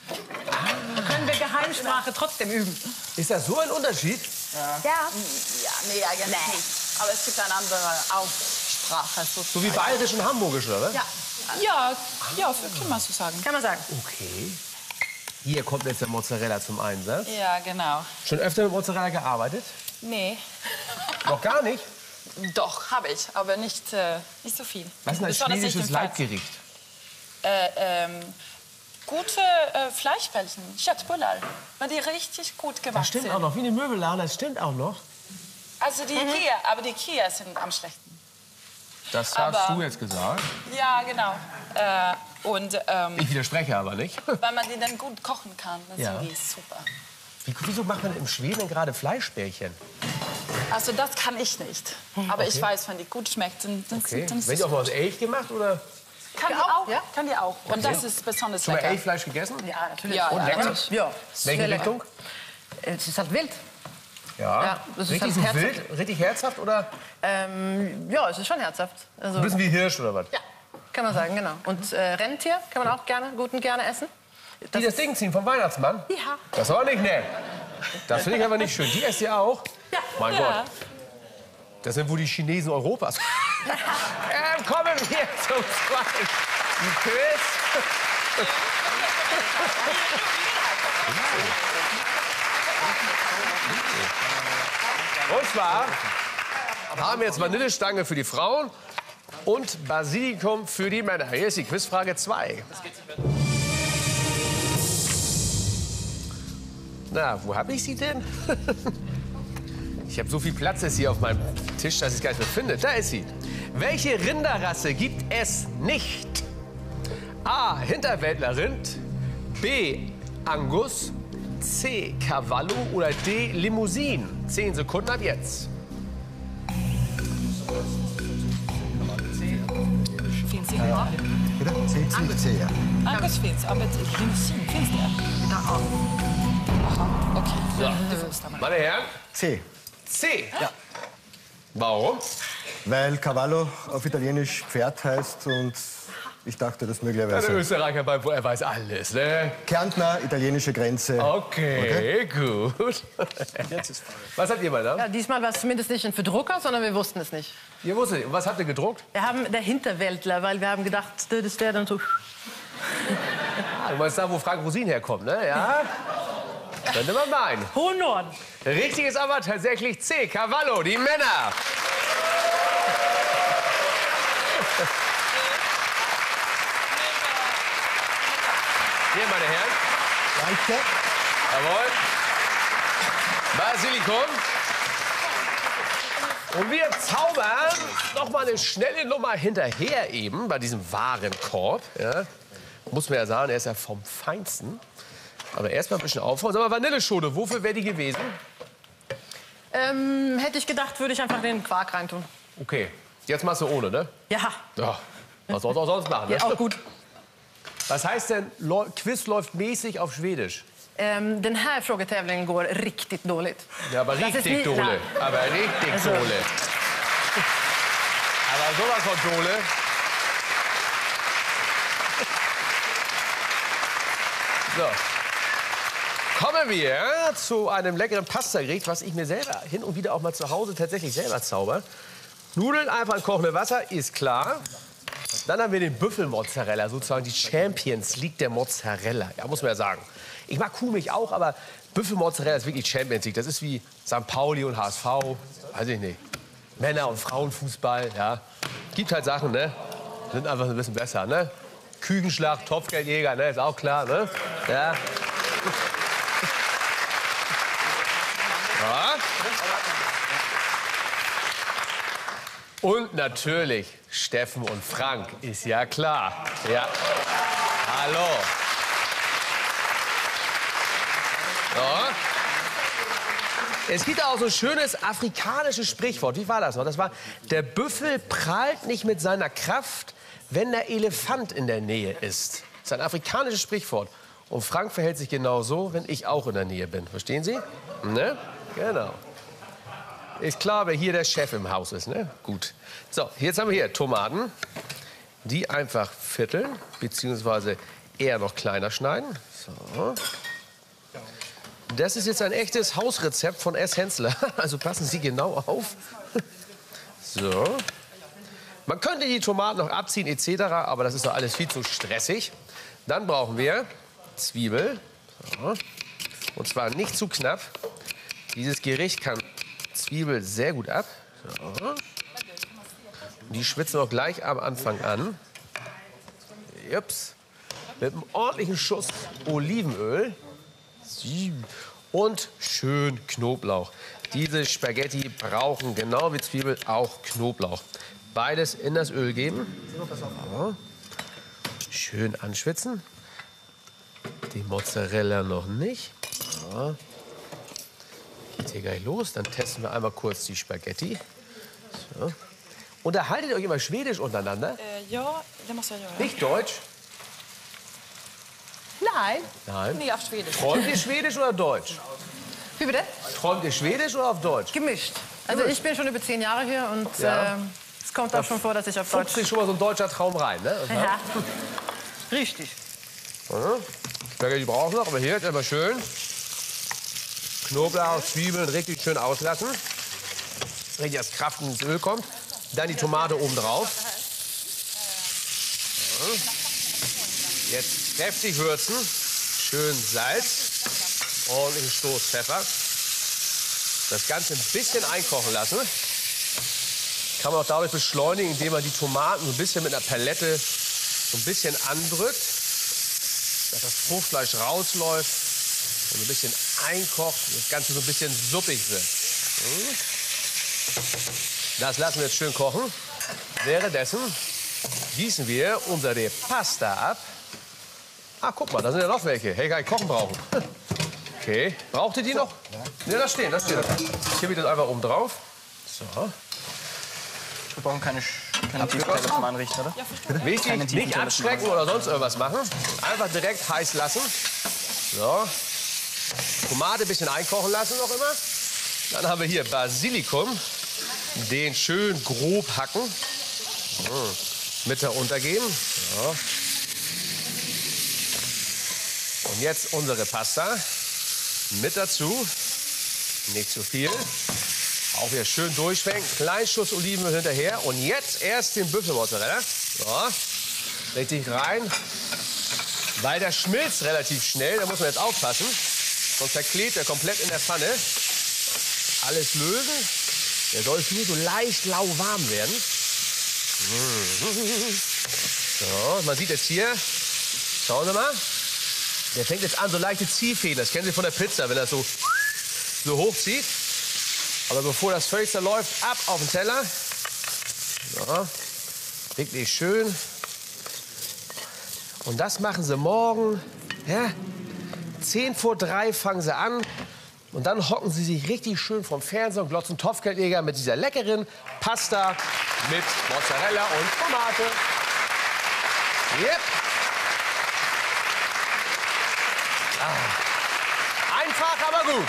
[SPEAKER 7] Da können wir Geheimsprache trotzdem üben.
[SPEAKER 1] Ist das so ein Unterschied?
[SPEAKER 6] Ja. Ja, nee, eigentlich nicht. Aber es gibt eine andere Aussprache.
[SPEAKER 1] So wie bayerisch und hamburgisch, oder was?
[SPEAKER 6] Ja, ja, ja, kann man so sagen.
[SPEAKER 7] Kann man sagen.
[SPEAKER 1] Okay. Hier kommt jetzt der Mozzarella zum Einsatz.
[SPEAKER 6] Ja, genau.
[SPEAKER 1] Schon öfter mit Mozzarella gearbeitet?
[SPEAKER 6] Nee,
[SPEAKER 1] Noch gar nicht?
[SPEAKER 6] doch, habe ich, aber nicht, äh, nicht so viel.
[SPEAKER 1] Was ist denn ein
[SPEAKER 6] Besonders nicht
[SPEAKER 1] schwedisches
[SPEAKER 6] im Fleisch.
[SPEAKER 1] Leibgericht?
[SPEAKER 6] Äh, ähm, gute äh, Fleischbällchen, Köttbullar, weil die richtig gut gemacht
[SPEAKER 1] Das stimmt
[SPEAKER 6] sind.
[SPEAKER 1] auch noch, wie eine Möbelladen, das stimmt auch noch.
[SPEAKER 6] Also die Ikea, aber die Ikea sind am schlechten.
[SPEAKER 1] Das hast
[SPEAKER 6] Aber-
[SPEAKER 1] du jetzt gesagt.
[SPEAKER 6] Ja, genau. Äh, und ähm,
[SPEAKER 1] Ich widerspreche aber nicht.
[SPEAKER 6] weil man die dann gut kochen kann, dann
[SPEAKER 1] Ja.
[SPEAKER 6] sind die super.
[SPEAKER 1] Wie, wieso macht man im Schweden denn gerade Fleischbällchen?
[SPEAKER 6] Also das kann ich nicht. Aber ich weiß, wenn die gut schmeckt, dann, dann,
[SPEAKER 1] Okay.
[SPEAKER 6] dann ist
[SPEAKER 1] Wenn
[SPEAKER 6] es
[SPEAKER 1] die auch mal aus Elch gemacht oder
[SPEAKER 6] Kann die
[SPEAKER 7] auch,
[SPEAKER 6] auch,
[SPEAKER 7] ja.
[SPEAKER 6] kann die auch. Und das ist besonders
[SPEAKER 1] schon mal
[SPEAKER 6] lecker.
[SPEAKER 1] Elchfleisch gegessen?
[SPEAKER 7] Ja, natürlich.
[SPEAKER 6] Ja,
[SPEAKER 1] Und
[SPEAKER 6] ja.
[SPEAKER 1] lecker?
[SPEAKER 7] Ja.
[SPEAKER 1] Welche
[SPEAKER 7] sehr lecker.
[SPEAKER 1] Richtung?
[SPEAKER 7] Es ist halt wild.
[SPEAKER 1] Ja.
[SPEAKER 7] Ja, das ist
[SPEAKER 1] richtig
[SPEAKER 7] halt
[SPEAKER 1] so
[SPEAKER 7] herzhaft.
[SPEAKER 1] wild? Richtig herzhaft oder
[SPEAKER 7] Ähm, ja, es ist schon herzhaft. Also,
[SPEAKER 1] ein bisschen wie Hirsch oder was?
[SPEAKER 7] ja, kann man sagen, genau. Und äh, Rentier kann man auch gerne, gut und gerne essen.
[SPEAKER 1] Die das Ding ziehen vom Weihnachtsmann?
[SPEAKER 7] Ja.
[SPEAKER 1] Das war nicht nett. Das finde ich aber nicht schön. Die esst ihr auch?
[SPEAKER 7] Ja.
[SPEAKER 1] Mein
[SPEAKER 6] Ja.
[SPEAKER 1] Gott. Das sind wohl die Chinesen Europas. ähm, kommen wir zum zweiten Quiz. Und zwar haben wir jetzt Vanillestange für die Frauen und Basilikum für die Männer. Hier ist die Quizfrage zwei. Na, wo habe ich sie denn? Ich habe so viel Platz jetzt hier auf meinem Tisch, dass ich es gar nicht mehr finde. Da ist sie. Welche Rinderrasse gibt es nicht? A. Hinterwäldlerrind. B. Angus. C. Cavallo oder D. Limousin. Zehn Sekunden ab jetzt.
[SPEAKER 6] Finns inte kvar.
[SPEAKER 4] C, C, ja.
[SPEAKER 6] Angus finns, aber limousin finns det? Ja. Aha, okej. Det får stämma.
[SPEAKER 1] Meine Herren,
[SPEAKER 4] C.
[SPEAKER 1] C. Ja. Warum?
[SPEAKER 4] Weil Cavallo auf Italienisch Pferd heißt und ich dachte, das
[SPEAKER 1] Der
[SPEAKER 4] möglicherweise
[SPEAKER 1] Österreicher, bei- er weiß alles, ne?
[SPEAKER 4] Kärntner, italienische Grenze.
[SPEAKER 1] Okay, gut. Was habt ihr mal da?
[SPEAKER 7] Ja, diesmal war es zumindest nicht ein Verdrucker, sondern wir wussten es nicht.
[SPEAKER 1] Ihr wusstet, und was habt ihr gedruckt?
[SPEAKER 7] Wir haben der Hinterwäldler, weil wir haben gedacht, das wäre dann so.
[SPEAKER 1] Ah, du meinst da, wo Frank Rosin herkommt, ne? Ja? Könnte man meinen.
[SPEAKER 7] Hohen Norden.
[SPEAKER 1] Richtig ist aber tatsächlich C. Cavallo, die Männer. Hier, meine Herren.
[SPEAKER 4] Danke.
[SPEAKER 1] Jawohl. Basilikum. Und wir zaubern noch mal eine schnelle Nummer hinterher eben bei diesem Warenkorb. Ja. Muss man ja sagen, er ist ja vom Feinsten. Aber erst mal ein bisschen aufräumen. Sag mal, Vanilleschode, wofür wäre die gewesen?
[SPEAKER 7] Ähm, hätte ich gedacht, würde ich einfach den Quark reintun.
[SPEAKER 1] Okay, jetzt machst du ohne, ne?
[SPEAKER 7] Ja,
[SPEAKER 1] Ja, was sollst du auch sonst machen, ne?
[SPEAKER 7] ja auch gut.
[SPEAKER 1] Was heißt denn, Lo- Quiz läuft mäßig auf Schwedisch?
[SPEAKER 7] Ähm, den här frågetävlingen går riktigt dåligt.
[SPEAKER 1] Ja, aber
[SPEAKER 7] Das ist
[SPEAKER 1] richtig
[SPEAKER 7] wie-
[SPEAKER 1] Dole.
[SPEAKER 7] na.
[SPEAKER 1] Aber richtig
[SPEAKER 7] Also-
[SPEAKER 1] Dole. Aber sowas von Dole. So. Kommen wir zu einem leckeren Pastagericht, was ich mir selber hin und wieder auch mal zu Hause tatsächlich selber zauber. Nudeln einfach in kochende Wasser, ist klar. Dann haben wir den Büffelmozzarella, sozusagen die Champions League der Mozzarella. Ja, muss man ja sagen. Ich mag Kuhmilch auch, aber Büffelmozzarella ist wirklich Champions League. Das ist wie Sankt Pauli und H S V, weiß ich nicht. Männer- und Frauenfußball, ja. Gibt halt Sachen, ne? Sind einfach ein bisschen besser, ne? Kükenschlag, Topfgeldjäger, ne? Ist auch klar, ne? Ja. Ja. Und natürlich Steffen und Frank, ist ja klar. Ja. Hallo. Ja. Es gibt auch so ein schönes afrikanisches Sprichwort. Wie war das noch? Das war, der Büffel prahlt nicht mit seiner Kraft, wenn der Elefant in der Nähe ist. Das ist ein afrikanisches Sprichwort. Und Frank verhält sich genau so, wenn ich auch in der Nähe bin. Verstehen Sie? Ne? Genau. Ist klar, wer hier der Chef im Haus ist, ne? Gut. So, jetzt haben wir hier Tomaten. Die einfach vierteln, beziehungsweise eher noch kleiner schneiden. So. Das ist jetzt ein echtes Hausrezept von S. Hensler. Also passen Sie genau auf. So. Man könnte die Tomaten noch abziehen et cetera, aber das ist doch alles viel zu stressig. Dann brauchen wir Zwiebel. So. Und zwar nicht zu knapp. Dieses Gericht kann Zwiebel sehr gut ab. So. Die schwitzen auch gleich am Anfang an. Jups. Mit einem ordentlichen Schuss Olivenöl. Und schön Knoblauch. Diese Spaghetti brauchen genau wie Zwiebel auch Knoblauch. Beides in das Öl geben. So. Schön anschwitzen. Die Mozzarella noch nicht. So. Geht hier gleich los. Dann testen wir einmal kurz die Spaghetti. So. Unterhaltet ihr euch immer Schwedisch untereinander?
[SPEAKER 6] Eh, ja, det måste jag göra.
[SPEAKER 1] Nicht Deutsch?
[SPEAKER 7] Nein.
[SPEAKER 1] Nein.
[SPEAKER 6] Nee, auf Schwedisch.
[SPEAKER 1] Träumt ihr Schwedisch oder Deutsch?
[SPEAKER 7] Wie bitte?
[SPEAKER 1] Träumt ihr Schwedisch oder auf Deutsch?
[SPEAKER 7] Gemischt. Also ich bin schon über zehn Jahre hier und
[SPEAKER 1] Ja.
[SPEAKER 7] ähm, es kommt auch schon vor, dass ich auf
[SPEAKER 1] Fuchst
[SPEAKER 7] Deutsch...
[SPEAKER 1] sich schon mal so ein deutscher Traum rein, ne?
[SPEAKER 7] Ja. Richtig.
[SPEAKER 1] Spaghetti brauchen wir noch, aber hier jetzt immer schön Knoblauch, Zwiebeln richtig schön auslassen. Richtig, dass Kraft ins Öl kommt. Dann die Tomate oben drauf. Jetzt kräftig würzen. schön Salz, ordentlichen Stoß Pfeffer. Das Ganze ein bisschen einkochen lassen. Kann man auch dadurch beschleunigen, indem man die Tomaten so ein bisschen mit einer Palette so ein bisschen andrückt, dass das Fruchtfleisch rausläuft und ein bisschen einkocht und das Ganze so ein bisschen suppig wird. Das lassen wir jetzt schön kochen. Währenddessen gießen wir unsere Pasta ab. Ah, guck mal, da sind ja noch welche. Hey, kann ich kochen brauchen. Okay, braucht ihr die noch? Ja, da stehen, da stehen. Ich gebe das einfach oben drauf. So.
[SPEAKER 5] Wir brauchen keine, keine Tiefkühle zum Anrichten, oder?
[SPEAKER 1] Wichtig, nicht abschrecken oder sonst irgendwas machen. Einfach direkt heiß lassen. So. Tomate ein bisschen einkochen lassen noch immer. Dann haben wir hier Basilikum. Den schön grob hacken. Hm. Mitte untergeben. So. Und jetzt unsere Pasta. Mit dazu. Nicht zu viel. Auch wieder schön durchschwenken. Kleinen Schuss Olivenöl hinterher. Und jetzt erst den Büffelmozzarella. So. Richtig rein. Weil der schmilzt relativ schnell. Da muss man jetzt aufpassen. Sonst verklebt er komplett in der Pfanne. Alles lösen. Der soll nur so leicht lauwarm werden. So, man sieht jetzt hier. Schauen Sie mal. Der fängt jetzt an, so leichte Ziehfäden. Das kennen Sie von der Pizza, wenn er so, so hochzieht. Aber bevor das völlig zerläuft, ab auf den Teller. So. Wirklich schön. Und das machen Sie morgen. Ja? Zehn vor drei fangen Sie an. Und dann hocken Sie sich richtig schön vom Fernseher und glotzen Topfgeldjäger mit dieser leckeren Pasta mit Mozzarella und Tomate. Yep. Ah. Einfach, aber gut.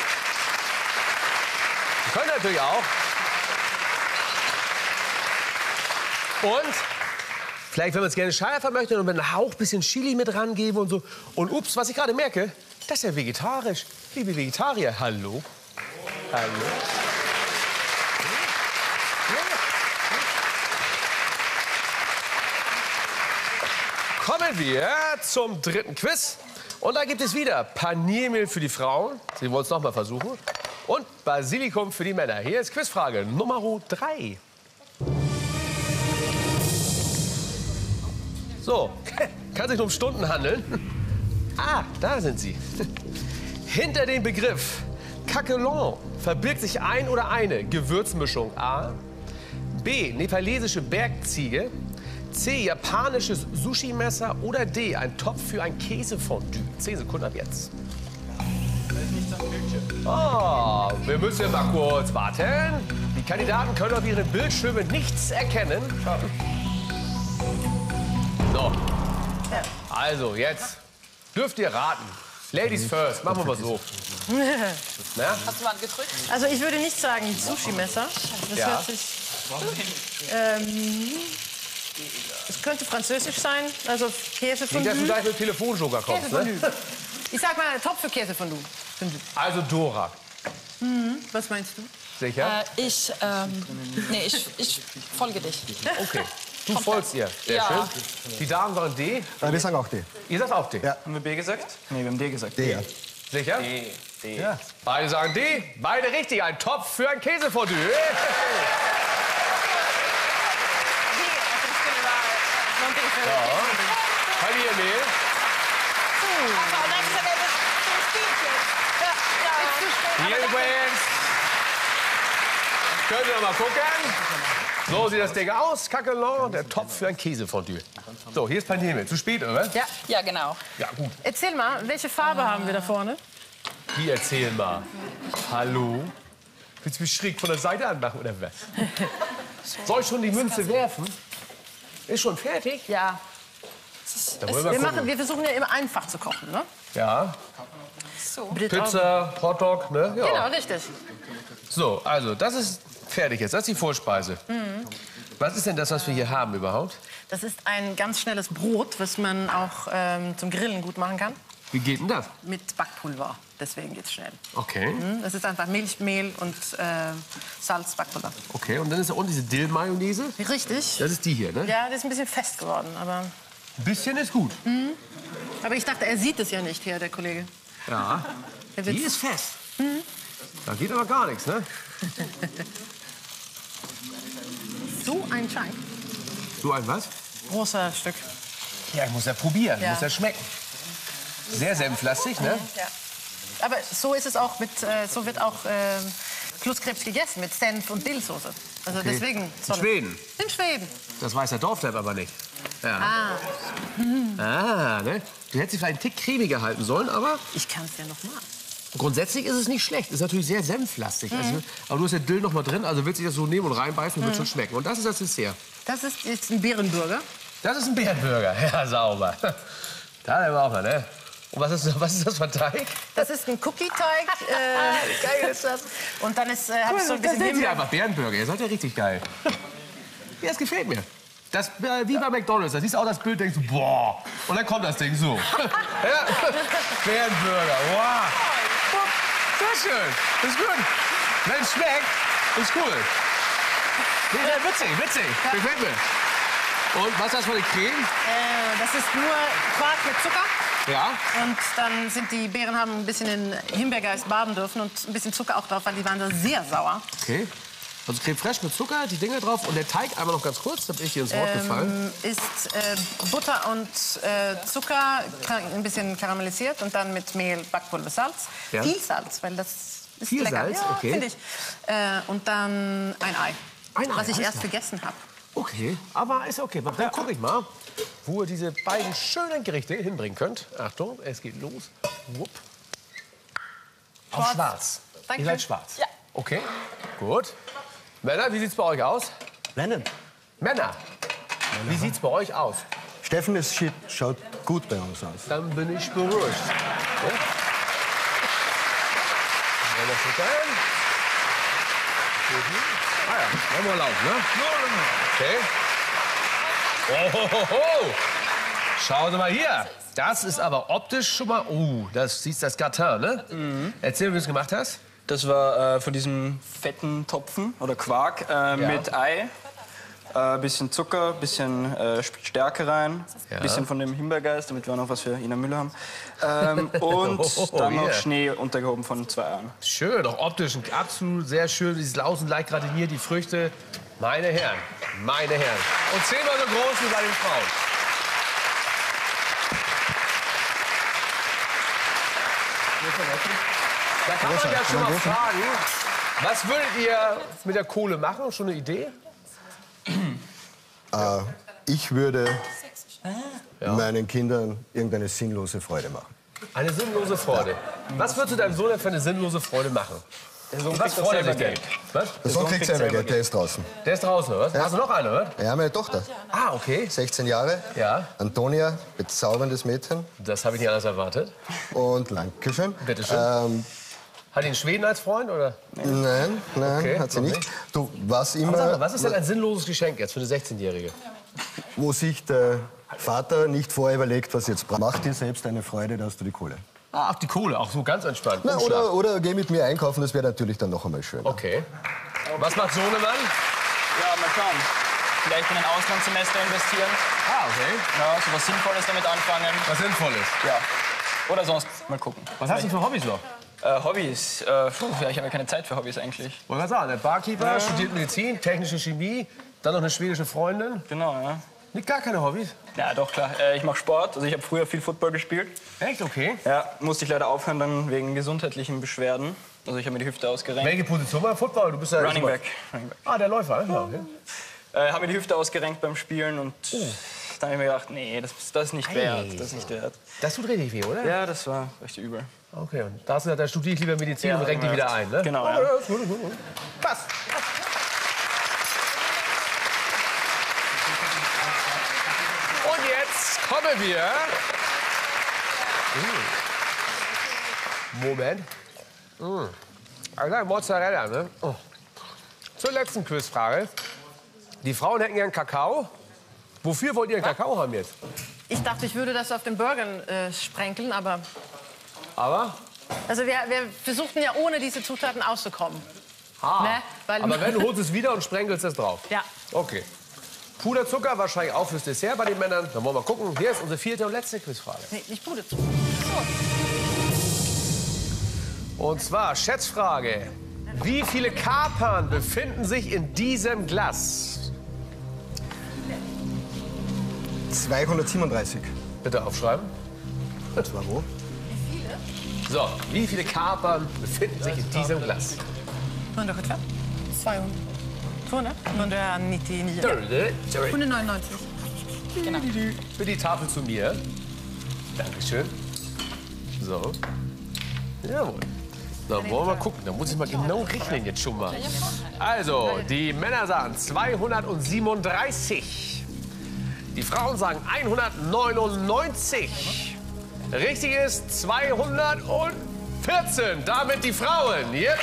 [SPEAKER 1] Sie können natürlich auch. Und vielleicht, wenn man es gerne schärfer möchte und mit einem Hauch bisschen Chili mit rangeben und so. Und ups, was ich gerade merke, das ist ja vegetarisch. Liebe Vegetarier, hallo. Hallo. Kommen wir zum dritten Quiz. Und da gibt es wieder Paniermehl für die Frauen. Sie wollen es noch mal versuchen. Und Basilikum für die Männer. Hier ist Quizfrage Nummer drei. So, kann sich um Stunden handeln. Ah, da sind sie. Hinter dem Begriff Kakelon verbirgt sich ein oder eine Gewürzmischung. A. B. Nepalesische Bergziege. C. Japanisches Sushi-Messer. Oder D. Ein Topf für ein Käsefondue. Zehn Sekunden ab jetzt. Oh, wir müssen mal kurz warten. Die Kandidaten können auf ihren Bildschirmen nichts erkennen. So. Also, jetzt dürft ihr raten. Ladies first, machen wir mal so. Na?
[SPEAKER 6] Hast du mal gedrückt?
[SPEAKER 7] Also ich würde nicht sagen Sushi-Messer. Das
[SPEAKER 1] Ja.
[SPEAKER 7] hört sich... Ähm, es könnte französisch sein, also
[SPEAKER 1] Nicht, dass du
[SPEAKER 7] Käsefondue.
[SPEAKER 1] gleich mit Telefonjoker kommst, ne?
[SPEAKER 7] Käsefondue. Ich sag mal Topf für Käsefondue.
[SPEAKER 1] Also Dora.
[SPEAKER 7] Was meinst du?
[SPEAKER 1] Sicher?
[SPEAKER 6] Äh, ich, ähm, nee, ich, ich folge dich.
[SPEAKER 1] Okay. Du folgst ihr. Sehr
[SPEAKER 6] Ja.
[SPEAKER 1] schön. Die Damen waren D.
[SPEAKER 8] Äh, wir sagen auch D.
[SPEAKER 1] Ihr sagt auch D.
[SPEAKER 8] Ja.
[SPEAKER 5] Haben wir B gesagt? Nee, wir haben D gesagt.
[SPEAKER 8] D, ja.
[SPEAKER 1] Sicher?
[SPEAKER 5] D. D.
[SPEAKER 8] Ja.
[SPEAKER 1] Beide sagen D. Beide richtig. Ein Topf für ein Käsefondue. Paniermehl. Hier übrigens. Könnt ihr noch mal gucken. So sieht das Ding aus. Kakelon, der Topf für ein Käsefondue. So, hier ist Paniermehl. Zu spät, oder?
[SPEAKER 7] Ja.
[SPEAKER 6] Ja, genau.
[SPEAKER 1] Ja, gut.
[SPEAKER 7] Erzähl mal, welche Farbe haben wir da vorne?
[SPEAKER 1] Die erzählen mal. Hallo? Willst du mich schräg von der Seite anmachen, oder was? Soll ich schon die Münze werfen? Ist schon fertig?
[SPEAKER 7] Ja.
[SPEAKER 1] Da wollen wir
[SPEAKER 7] Wir,
[SPEAKER 1] gucken.
[SPEAKER 7] machen, wir versuchen ja immer einfach zu kochen, ne?
[SPEAKER 1] Ja,
[SPEAKER 6] So.
[SPEAKER 1] Pizza, Hotdog, ne? Ja.
[SPEAKER 7] Genau, richtig.
[SPEAKER 1] So, also, das ist fertig jetzt. Das ist die Vorspeise. Was ist denn das, was wir hier haben überhaupt?
[SPEAKER 7] Das ist ein ganz schnelles Brot, was man auch ähm, zum Grillen gut machen kann.
[SPEAKER 1] Wie geht denn das?
[SPEAKER 7] Mit Backpulver. Deswegen geht's schnell.
[SPEAKER 1] Okay,
[SPEAKER 7] Das ist einfach Milchmehl und äh, Salz, Backpulver.
[SPEAKER 1] okay. Und dann ist da unten diese Dill-Mayonnaise.
[SPEAKER 7] Richtig.
[SPEAKER 1] Das ist die hier, ne?
[SPEAKER 7] Ja, das ist ein bisschen fest geworden, aber
[SPEAKER 1] Ein bisschen ist gut.
[SPEAKER 7] Aber ich dachte, er sieht es ja nicht hier, der Kollege.
[SPEAKER 1] Ja,
[SPEAKER 7] Er
[SPEAKER 1] die
[SPEAKER 7] wird
[SPEAKER 1] ist fest. Da geht aber gar nichts, ne?
[SPEAKER 7] so ein Schank.
[SPEAKER 1] Du ein was?
[SPEAKER 7] Großer Stück.
[SPEAKER 1] Ja, ich muss ja probieren,
[SPEAKER 7] Ja.
[SPEAKER 1] muss ja schmecken. Sehr senflastig, ne?
[SPEAKER 7] Ja. Aber so ist es auch mit, äh, so wird auch äh, Flusskrebs gegessen mit Senf und Dillsoße. Also
[SPEAKER 1] Okay.
[SPEAKER 7] deswegen.
[SPEAKER 1] In
[SPEAKER 7] soll-
[SPEAKER 1] Schweden.
[SPEAKER 7] In Schweden.
[SPEAKER 1] Das weiß der Dorfdepp aber nicht. Ja.
[SPEAKER 7] Ah,
[SPEAKER 1] Ah, ne? Du hättest sie vielleicht einen Tick cremiger halten sollen, aber
[SPEAKER 7] ich kann es ja noch mal.
[SPEAKER 1] grundsätzlich ist es nicht schlecht. Ist natürlich sehr senflastig. Also, aber du hast ja Dill noch mal drin, also willst du das so nehmen und reinbeißen, wird schon schmecken. Und das ist das Dessert.
[SPEAKER 7] Das ist jetzt ein Bärenburger.
[SPEAKER 1] Das ist ein Bärenburger. Ja, sauber. Da haben wir auch mal, ne? Und was ist, was ist das für ein Teig?
[SPEAKER 7] Das ist ein Cookie-Teig. Äh, geil ist das. Und dann ist, äh, hab ich so ein
[SPEAKER 1] das
[SPEAKER 7] bisschen
[SPEAKER 1] nennt ihr
[SPEAKER 7] Himbeer.
[SPEAKER 1] einfach Bärenburger. Ihr seid ja richtig geil. Ja, das gefällt mir. Das, äh, wie bei McDonald's. Da siehst du auch das Bild, denkst du, boah. Und dann kommt das Ding so. Ja. Bärenburger, wow. Sehr schön. Ist gut. Wenn es schmeckt, ist cool. Nee, ja, witzig, witzig. Gefällt mir. Und was ist das für eine Creme?
[SPEAKER 7] Äh, das ist nur Quark mit Zucker.
[SPEAKER 1] Ja.
[SPEAKER 7] Und dann sind die Beeren haben ein bisschen in Himbeergeist baden dürfen und ein bisschen Zucker auch drauf, weil die waren da sehr sauer.
[SPEAKER 1] Okay. Also Creme fraiche mit Zucker, die Dinger drauf. Und der Teig, einmal noch ganz kurz, da bin ich dir ins Wort gefallen.
[SPEAKER 7] Ist äh, Butter und äh, Zucker, ka- ein bisschen karamellisiert und dann mit Mehl, Backpulver, Salz.
[SPEAKER 1] Ja.
[SPEAKER 7] Viel Salz, weil das ist
[SPEAKER 1] Viel
[SPEAKER 7] lecker.
[SPEAKER 1] Salz,
[SPEAKER 7] ja,
[SPEAKER 1] okay.
[SPEAKER 7] finde ich. Äh, und dann ein Ei,
[SPEAKER 1] Ein Ei,
[SPEAKER 7] was ich
[SPEAKER 1] alles
[SPEAKER 7] erst
[SPEAKER 1] klar.
[SPEAKER 7] vergessen habe.
[SPEAKER 1] Okay, aber ist okay. Dann gucke ich mal, wo ihr diese beiden schönen Gerichte hinbringen könnt. Achtung, es geht los. Wupp. Auf
[SPEAKER 7] Schwarz.
[SPEAKER 1] schwarz.
[SPEAKER 7] Danke.
[SPEAKER 1] Ihr seid schwarz?
[SPEAKER 6] Ja.
[SPEAKER 1] Okay, gut. Männer, wie sieht's bei euch aus?
[SPEAKER 4] Blenden.
[SPEAKER 1] Männer, wie sieht's bei euch aus?
[SPEAKER 4] Steffen, es schi- schaut gut bei uns aus.
[SPEAKER 1] Dann bin ich beruhigt. Ja? Wollen wir schütteln? Mhm. Ah ja, wollen wir laufen, ne? Okay. Oh, ho, ho, ho. Schauen Sie mal hier. Das ist aber optisch schon mal... Oh, das siehst das Gratin, ne?
[SPEAKER 5] Mhm.
[SPEAKER 1] Erzähl, wie du es gemacht hast.
[SPEAKER 5] Das war äh, von diesem fetten Topfen oder Quark äh, mit Ei, äh, bisschen Zucker, bisschen äh, Stärke rein,
[SPEAKER 1] Ja.
[SPEAKER 5] bisschen von dem Himbeergeist, damit wir auch noch was für Ina Müller haben. Ähm, und
[SPEAKER 1] Oh,
[SPEAKER 5] dann noch
[SPEAKER 1] yeah.
[SPEAKER 5] Schnee untergehoben von zwei Eiern.
[SPEAKER 1] Schön, doch optisch ein absolut sehr schön. Dieses Lausen leicht gratiniert, die Früchte. Meine Herren, meine Herren. Und zehnmal so groß wie bei den Frauen. Da kann man ja schon mal fragen, was würdet ihr mit der Kohle machen? Schon eine Idee?
[SPEAKER 4] Äh, ich würde meinen Kindern irgendeine sinnlose Freude machen.
[SPEAKER 1] Eine sinnlose Freude. Was würdest du deinem Sohn denn für eine sinnlose Freude machen?
[SPEAKER 5] Der Sohn
[SPEAKER 1] Was
[SPEAKER 5] kriegt doch
[SPEAKER 1] freut er sich
[SPEAKER 5] selber
[SPEAKER 1] denn?
[SPEAKER 5] Geld.
[SPEAKER 1] Was?
[SPEAKER 4] Der Sohn kriegt selber Geld, der ist draußen.
[SPEAKER 1] Der ist draußen, oder was? Hast du noch eine, oder?
[SPEAKER 4] Ja, meine Tochter,
[SPEAKER 1] Ah, okay.
[SPEAKER 4] sechzehn Jahre.
[SPEAKER 1] Ja.
[SPEAKER 4] Antonia, bezauberndes Mädchen.
[SPEAKER 1] Das habe ich nicht anders erwartet.
[SPEAKER 4] Und Dankeschön.
[SPEAKER 1] Bitte schön.
[SPEAKER 4] Ähm,
[SPEAKER 1] Hat ihn Schweden als Freund, oder?
[SPEAKER 4] nein, nein,
[SPEAKER 1] Okay,
[SPEAKER 4] hat sie
[SPEAKER 1] noch
[SPEAKER 4] nicht.
[SPEAKER 1] nicht.
[SPEAKER 4] Du, was
[SPEAKER 1] Aber sag mal,
[SPEAKER 4] immer,
[SPEAKER 1] was ist denn ein sinnloses Geschenk jetzt für eine sechzehnjährige?
[SPEAKER 4] wo sich der Vater nicht vorher überlegt, was jetzt braucht. Mach dir selbst eine Freude, da hast du die Kohle.
[SPEAKER 1] Ah, ach, die Kohle, auch so ganz entspannt.
[SPEAKER 4] Na,
[SPEAKER 1] Umschlag.
[SPEAKER 4] oder, oder geh mit mir einkaufen, das wäre natürlich dann noch einmal schöner.
[SPEAKER 1] Okay. Was macht Sohnemann?
[SPEAKER 5] Ja, mal schauen. Vielleicht in ein Auslandssemester investieren.
[SPEAKER 1] Ah, okay.
[SPEAKER 5] Ja, so was Sinnvolles damit anfangen.
[SPEAKER 1] Was Sinnvolles.
[SPEAKER 5] Ja. Oder sonst mal gucken.
[SPEAKER 1] Was hast du für Hobbys noch?
[SPEAKER 5] Äh, Hobbys. Äh, puh, ja, ich habe ja keine Zeit für Hobbys eigentlich.
[SPEAKER 1] Wollte gerade sagen, der Barkeeper, studiert Medizin, technische Chemie, dann noch eine schwedische Freundin.
[SPEAKER 5] Genau, ja.
[SPEAKER 1] Nicht gar keine Hobbys?
[SPEAKER 5] Ja, doch, klar. Äh, ich mache Sport. Also ich habe früher viel Football gespielt.
[SPEAKER 1] Echt? Okay.
[SPEAKER 5] Ja, musste ich leider aufhören dann wegen gesundheitlichen Beschwerden. Also ich habe mir die Hüfte ausgerenkt.
[SPEAKER 1] Welche Position beim Football? Du bist ja
[SPEAKER 5] Running back. Running back.
[SPEAKER 1] Ah, der Läufer. Ja, okay.
[SPEAKER 5] Äh, habe mir die Hüfte ausgerenkt beim Spielen und dann habe ich mir gedacht, nee, das, das ist nicht wert. Das ist nicht wert.
[SPEAKER 1] Das tut richtig weh, oder?
[SPEAKER 5] Ja, das war richtig übel.
[SPEAKER 1] Okay, und da hast du gesagt, da studiere ich lieber Medizin
[SPEAKER 5] Ja,
[SPEAKER 1] und renk die
[SPEAKER 5] ja.
[SPEAKER 1] wieder ein, ne?
[SPEAKER 5] Genau,
[SPEAKER 1] Oh,
[SPEAKER 5] ja.
[SPEAKER 1] ja. Ist gut, ist gut, ist gut. Passt. Und jetzt kommen wir. Mm. Moment. Mm. Also Mozzarella, ne? Oh. Zur letzten Quizfrage. Die Frauen hätten gern Kakao. Wofür wollt ihr Kakao haben jetzt?
[SPEAKER 7] Ich dachte, ich würde das auf den Burgern äh, sprenkeln, aber...
[SPEAKER 1] Aber?
[SPEAKER 7] Also wir, wir versuchten ja ohne diese Zutaten auszukommen.
[SPEAKER 1] Ah.
[SPEAKER 7] Ne? Weil-
[SPEAKER 1] Aber wenn du holst es wieder und sprenkelst es drauf.
[SPEAKER 7] Ja.
[SPEAKER 1] Okay. Puderzucker, wahrscheinlich auch fürs Dessert bei den Männern. Dann wollen wir mal gucken. Hier ist unsere vierte und letzte Quizfrage.
[SPEAKER 7] Nee, nicht Puderzucker.
[SPEAKER 1] Und zwar, Schätzfrage. Wie viele Kapern befinden sich in diesem Glas?
[SPEAKER 4] zweihundertsiebenunddreißig.
[SPEAKER 1] Bitte aufschreiben.
[SPEAKER 4] Das war wo?
[SPEAKER 1] So, wie viele Kapern befinden sich in diesem Glas?
[SPEAKER 7] hundertfünfzig. zweihundert. zweihundert? hundertneunundneunzig.
[SPEAKER 1] Sorry.
[SPEAKER 7] hundertneunundneunzig.
[SPEAKER 6] Genau.
[SPEAKER 1] Für die Tafel zu mir. Dankeschön. So. Jawohl. Na, wollen wir mal gucken. Da muss ich mal genau rechnen jetzt schon mal. Also, die Männer sagen zweihundertsiebenunddreißig. Die Frauen sagen hundertneunundneunzig. Richtig ist zweihundertvierzehn. Damit die Frauen. Yep.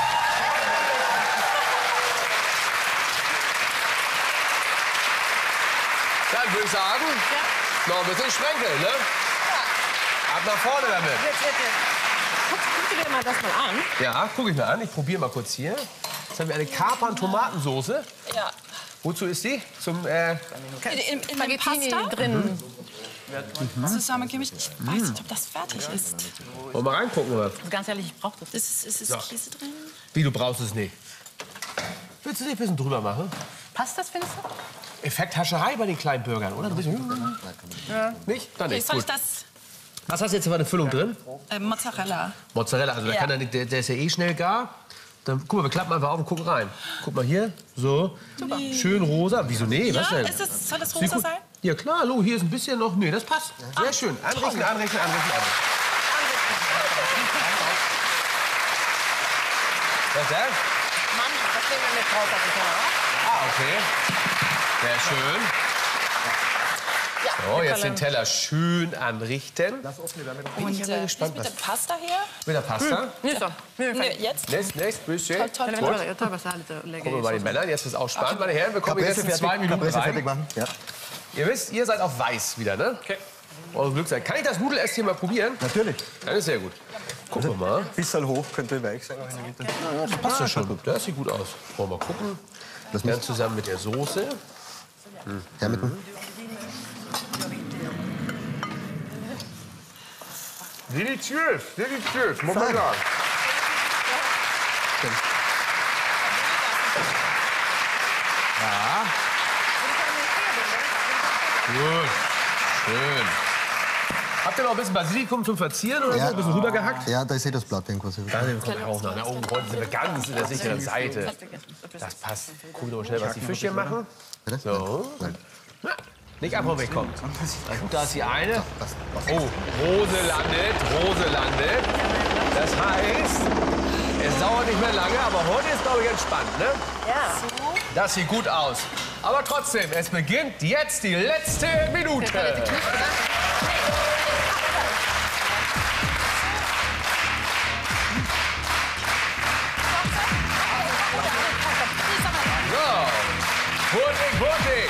[SPEAKER 1] Dann würde ich sagen, noch ein bisschen sprenkeln, ne? Ab nach vorne damit.
[SPEAKER 7] Jetzt, jetzt, jetzt. Guck, guck dir mal das mal an.
[SPEAKER 1] Ja, guck ich mir an. Ich probiere mal kurz hier. Jetzt haben wir eine Kapern-Tomatensoße.
[SPEAKER 6] Ja.
[SPEAKER 1] Wozu ist die? Zum, äh,
[SPEAKER 6] In, in, in dem
[SPEAKER 7] Spaghettini
[SPEAKER 6] Pasta
[SPEAKER 7] drin.
[SPEAKER 6] zusammengemischt. Ich weiß nicht, ob das fertig ist.
[SPEAKER 1] wollen wir mal reingucken, oder?
[SPEAKER 7] Ganz ehrlich, ich brauche das.
[SPEAKER 6] Ist, ist, ist Käse drin?
[SPEAKER 1] Wie, du brauchst es nicht? Willst du nicht ein bisschen drüber machen?
[SPEAKER 7] Passt das, findest du?
[SPEAKER 1] Effekthascherei bei den kleinen Bürgern, oder? Ein bisschen, ja. Nicht? Dann
[SPEAKER 6] Okay,
[SPEAKER 1] nicht.
[SPEAKER 6] soll ich
[SPEAKER 1] Gut.
[SPEAKER 6] das?
[SPEAKER 1] Was hast du jetzt für eine Füllung drin?
[SPEAKER 6] Äh, Mozzarella.
[SPEAKER 1] Mozzarella, also da
[SPEAKER 6] Ja.
[SPEAKER 1] kann er nicht, der, der ist ja eh schnell gar. Dann, guck mal, wir klappen einfach auf und gucken rein. Guck mal hier, so. Schön rosa. Wieso nee?
[SPEAKER 6] Ja,
[SPEAKER 1] Was denn?
[SPEAKER 6] ist es, soll das
[SPEAKER 1] Sieht
[SPEAKER 6] rosa
[SPEAKER 1] gut-
[SPEAKER 6] sein?
[SPEAKER 1] Ja klar, hallo, hier ist ein bisschen noch. Nee, das passt. Sehr schön. Anrichten, anrichten, anrichten, anrichten. Was ist das?
[SPEAKER 7] Mann, das nehmen wir mit drauf auf den Teller.
[SPEAKER 1] Ah, okay. Sehr schön. So, jetzt den Teller schön anrichten.
[SPEAKER 6] Und
[SPEAKER 1] bin
[SPEAKER 6] äh,
[SPEAKER 1] gespannt,
[SPEAKER 6] mit
[SPEAKER 1] was-
[SPEAKER 6] der Pasta hier?
[SPEAKER 1] Mit der Pasta.
[SPEAKER 7] Nu så. Nu är det
[SPEAKER 6] Nee,
[SPEAKER 7] färdigt.
[SPEAKER 6] jetzt?
[SPEAKER 1] Nächst, nächst, bisschen.
[SPEAKER 6] Toll, toll,
[SPEAKER 7] Eller
[SPEAKER 6] toll.
[SPEAKER 7] vänta, vänta, jag tar bara så här lite och lägger
[SPEAKER 1] Gucken wir
[SPEAKER 7] i
[SPEAKER 1] mal den
[SPEAKER 7] såsen.
[SPEAKER 1] Männern. Jetzt ist auch spannend, meine Herren. Wir kommen jetzt in zwei Minuten
[SPEAKER 4] Caprese fertig
[SPEAKER 1] rein.
[SPEAKER 4] machen? Ja.
[SPEAKER 1] Ihr wisst, ihr seid auf weiß wieder, ne? Okay. Eure Glück sein. Kann ich das Nudeless hier mal probieren?
[SPEAKER 4] Natürlich.
[SPEAKER 1] Das ist sehr gut. Gucken wir mal.
[SPEAKER 4] Bisschen hoch, könnte weich sein. in der Mitte.
[SPEAKER 1] Das passt ja schon. Das sieht gut aus. Wollen wir mal gucken. Das dann zusammen mit der Soße.
[SPEAKER 4] Ja, mit dem.
[SPEAKER 1] Deliziös, deliziös, muss man sagen. Ja. Gut, schön. Habt ihr noch ein bisschen Basilikum zum Verzieren oder so? Ein bisschen rübergehackt?
[SPEAKER 4] Ja, da ist eh das Blatt irgendwas.
[SPEAKER 1] Da kommt auch noch. Na, oben heute sind wir ganz in der sicheren Seite. Das passt. Gucken wir mal schnell, was die Fischchen machen. So. Na, nicht einfach wegkommt. Gut, da ist die eine. Oh, Rose landet, Rose landet. Das heißt, es dauert nicht mehr lange, aber heute ist, glaube ich, entspannt, ne?
[SPEAKER 7] Ja.
[SPEAKER 1] Das sieht gut aus. Aber trotzdem, es beginnt jetzt die letzte Minute. So, hurtig, hurtig.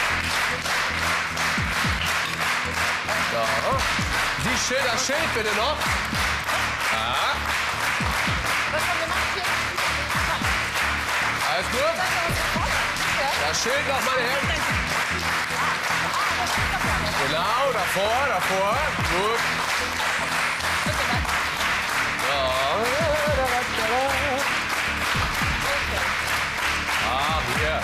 [SPEAKER 1] So, die Schild, das Schild bitte noch. Ja. Alles gut? Das Schild noch, meine Herren. Genau, davor, davor. Gut. So. Ah, hier.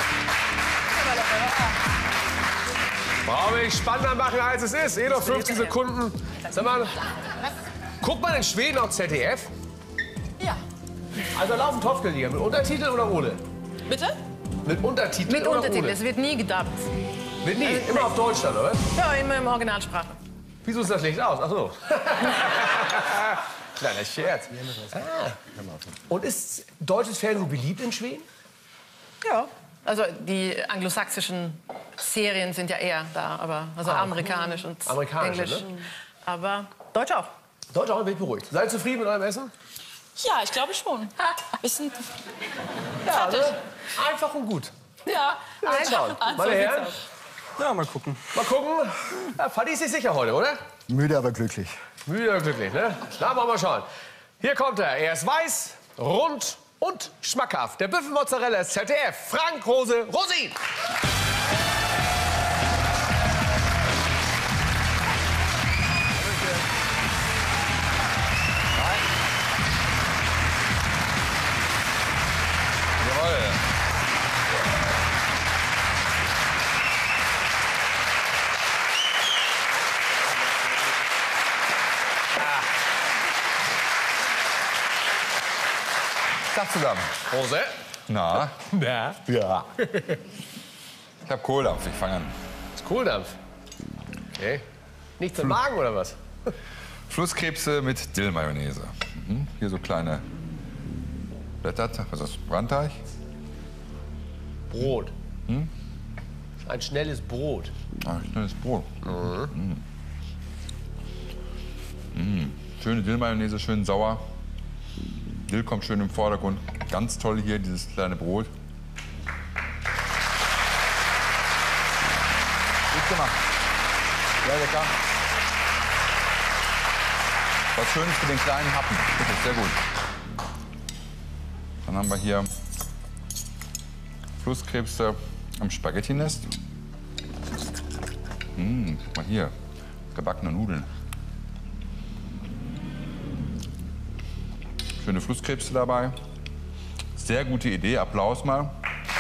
[SPEAKER 1] Brauche ich spannender machen, als es ist. Eh noch fünfzehn Sekunden. Sag mal, guckt man in Schweden auf Z D F?
[SPEAKER 6] Ja.
[SPEAKER 1] Also laufen Topfgeliga mit Untertitel oder ohne?
[SPEAKER 6] Bitte?
[SPEAKER 1] Mit Untertitel
[SPEAKER 7] Mit
[SPEAKER 1] oder
[SPEAKER 7] Untertitel,
[SPEAKER 1] ohne?
[SPEAKER 7] es wird nie gedubbt.
[SPEAKER 1] Wird nie, immer auf Deutsch dann, oder?
[SPEAKER 7] Ja, immer im Originalsprache.
[SPEAKER 1] Wieso ist das Licht aus? Ach so. Kleiner Scherz. Ah. Und ist deutsches Fernsehen beliebt in Schweden?
[SPEAKER 7] Ja. Also die anglosächsischen Serien sind ja eher da, aber also amerikanisch und
[SPEAKER 1] Amerikanische,
[SPEAKER 7] Englisch.
[SPEAKER 1] ne?
[SPEAKER 7] Aber Deutsch auch.
[SPEAKER 1] Deutsch auch, bin ich beruhigt. Seid ihr zufrieden mit eurem Essen?
[SPEAKER 6] Ja, ich glaube schon. Bisschen.
[SPEAKER 1] Ja, ne? Einfach und gut.
[SPEAKER 6] Ja,
[SPEAKER 1] Ja, schauen.
[SPEAKER 6] einfach.
[SPEAKER 1] Meine Herren,
[SPEAKER 5] Ja, mal gucken.
[SPEAKER 1] mal gucken. Ja, Fadi ist sich sicher heute, oder?
[SPEAKER 4] Müde, aber glücklich.
[SPEAKER 1] Müde und glücklich, ne? Na, wollen wir mal schauen. Hier kommt er. Er ist weiß, rund und schmackhaft. Der Büffelmozzarella ist Z D F. Frank Rose Rosin.
[SPEAKER 8] Tag zusammen.
[SPEAKER 1] Rose?
[SPEAKER 8] Na,
[SPEAKER 1] Na?
[SPEAKER 8] ja. Ich hab Kohldampf, ich fange an.
[SPEAKER 1] Das ist Kohldampf. Okay. Nichts im Magen oder was?
[SPEAKER 8] Flusskrebse mit Dill-Mayonnaise. Mhm. Hier so kleine Blätter, was ist das? Brandteig.
[SPEAKER 1] Brot. Hm? Ein schnelles Brot.
[SPEAKER 8] Ah, schnelles Brot. Mhm. Mhm. Schöne Dill-Mayonnaise, schön sauer. Dill kommt schön im Vordergrund. Ganz toll hier, dieses kleine Brot. Gut gemacht. Sehr lecker. Was Schönes für den kleinen Happen. Wirklich sehr gut. Dann haben wir hier Flusskrebse am Spaghetti-Nest. Mmh, guck mal hier, gebackene Nudeln. Schöne Flusskrebse dabei. Sehr gute Idee, Applaus mal.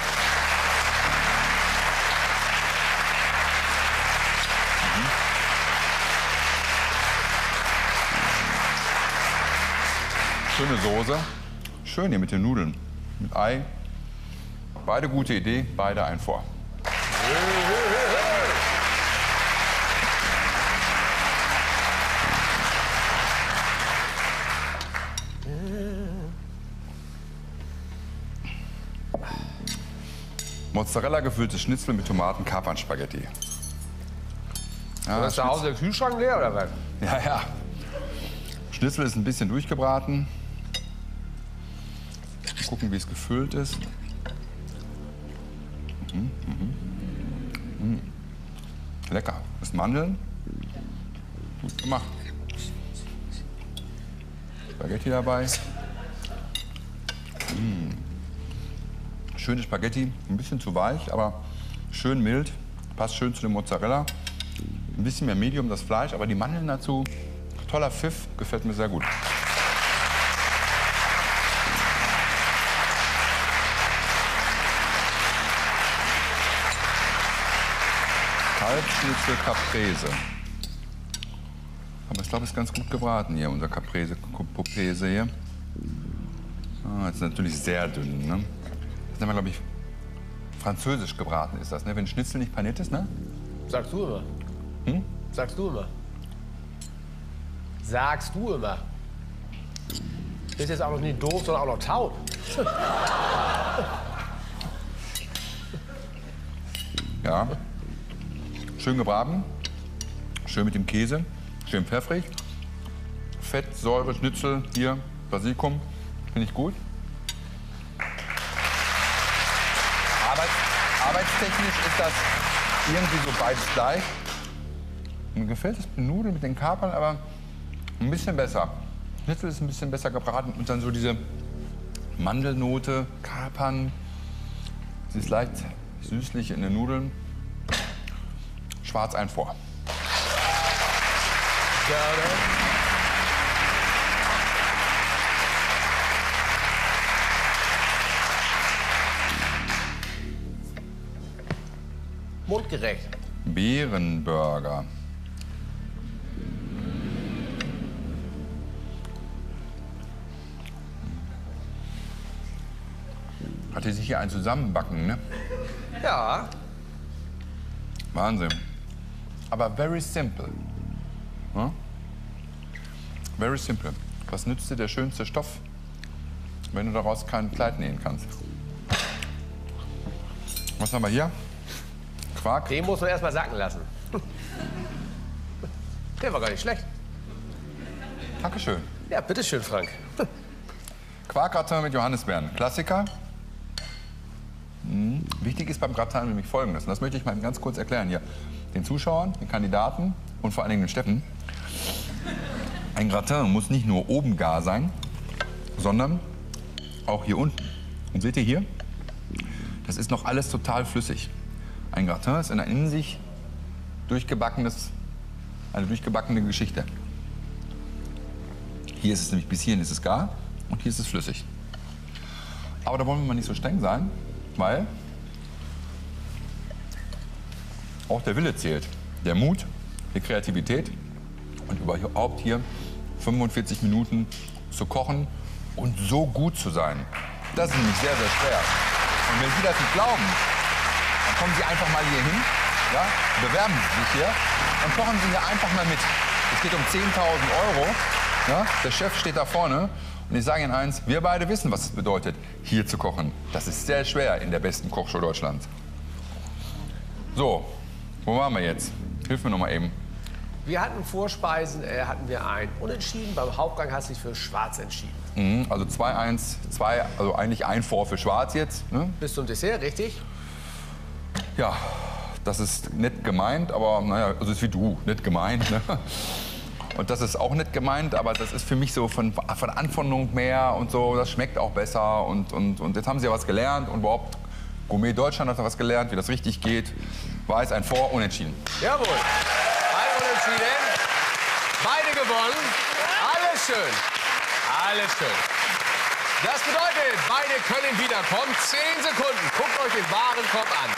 [SPEAKER 8] Schöne Soße. Schön hier mit den Nudeln. Mit Ei. Beide gute Idee, beide ein vor. Mozzarella gefülltes Schnitzel mit Tomaten, Kapernspaghetti. Ja,
[SPEAKER 1] ist zu Hause der Kühlschrank leer oder was?
[SPEAKER 8] Ja, ja. Schnitzel ist ein bisschen durchgebraten. Mal gucken, wie es gefüllt ist. Mhm, mhm. Mhm. Lecker. Das Mandeln. Gut gemacht. Spaghetti dabei. Mhm. Schöne Spaghetti. Ein bisschen zu weich, aber schön mild. Passt schön zu dem Mozzarella. Ein bisschen mehr Medium das Fleisch, aber die Mandeln dazu. Toller Pfiff. Gefällt mir sehr gut. Kalbschnitzel Caprese. Aber ich glaube, es ist ganz gut gebraten hier, unser Caprese, Caprese hier. Ah, jetzt ist natürlich sehr dünn, ne? Das nennen wir, glaube ich, französisch gebraten ist das, ne? Wenn Schnitzel nicht paniert ist, ne?
[SPEAKER 1] Sagst du immer.
[SPEAKER 8] Hm?
[SPEAKER 1] Sagst du immer. Sagst du immer. Bist jetzt auch noch nicht doof, sondern auch noch taub.
[SPEAKER 8] Ja. Schön gebraten. Schön mit dem Käse. Schön pfeffrig. Fett, Säure, Schnitzel, hier, Basilikum. Finde ich gut. Arbeits arbeitstechnisch ist das irgendwie so beides gleich. Mir gefällt das mit Nudeln, mit den Kapern, aber ein bisschen besser. Schnitzel ist ein bisschen besser gebraten und dann so diese Mandelnote, Kapern. Sie ist leicht süßlich in den Nudeln. Schwarz ein vor.
[SPEAKER 1] Mundgerecht.
[SPEAKER 8] Beerenburger. Hat die sich hier einen zusammenbacken, ne?
[SPEAKER 1] Ja.
[SPEAKER 8] Wahnsinn. Aber very simple. Ja? Very simple. Was nützt dir der schönste Stoff, wenn du daraus kein Kleid nähen kannst? Was haben wir hier? Quark.
[SPEAKER 1] Den muss man erst mal sacken lassen. Der war gar nicht schlecht.
[SPEAKER 8] Dankeschön.
[SPEAKER 1] Ja, bitteschön, Frank.
[SPEAKER 8] Quarkgratin mit Johannisbeeren. Klassiker. Hm. Wichtig ist beim Gratin nämlich Folgendes. Und das möchte ich mal ganz kurz erklären hier. Den Zuschauern, den Kandidaten und vor allen Dingen den Steffen. Ein Gratin muss nicht nur oben gar sein, sondern auch hier unten. Und seht ihr hier? Das ist noch alles total flüssig. Ein Gratin ist ein in sich durchgebackenes, eine durchgebackene Geschichte. Hier ist es nämlich, bis hierhin ist es gar und hier ist es flüssig. Aber da wollen wir mal nicht so streng sein, weil auch der Wille zählt. Der Mut, die Kreativität und überhaupt hier fünfundvierzig Minuten zu kochen und so gut zu sein. Das ist nämlich sehr, sehr schwer. Und wenn Sie das nicht glauben, dann kommen Sie einfach mal hier hin, ja, bewerben Sie sich hier und kochen Sie hier einfach mal mit. Es geht um zehntausend Euro. Ja, der Chef steht da vorne und ich sage Ihnen eins, wir beide wissen, was es bedeutet, hier zu kochen. Das ist sehr schwer in der besten Kochshow Deutschlands. So, wo waren wir jetzt? Hilf mir noch mal eben.
[SPEAKER 1] Wir hatten Vorspeisen, äh, hatten wir ein Unentschieden. Beim Hauptgang hast du dich für Schwarz entschieden.
[SPEAKER 8] Mhm, also zwei eins, zwei, also eigentlich ein Vor für Schwarz jetzt. Ne?
[SPEAKER 1] Bis zum Dessert, richtig?
[SPEAKER 8] Ja, das ist nett gemeint, aber naja, also ist wie du, nett gemeint. Ne? Und das ist auch nett gemeint, aber das ist für mich so von, von Anfindung mehr und so, das schmeckt auch besser. Und, und, und jetzt haben Sie ja was gelernt und überhaupt Gourmet Deutschland hat was gelernt, wie das richtig geht. War es ein Vor, Unentschieden.
[SPEAKER 1] Jawohl. Ein Unentschieden. Beide gewonnen. Alles schön. Alles schön. Das bedeutet, beide können wiederkommen. Zehn Sekunden. Guckt euch den Warenkorb an.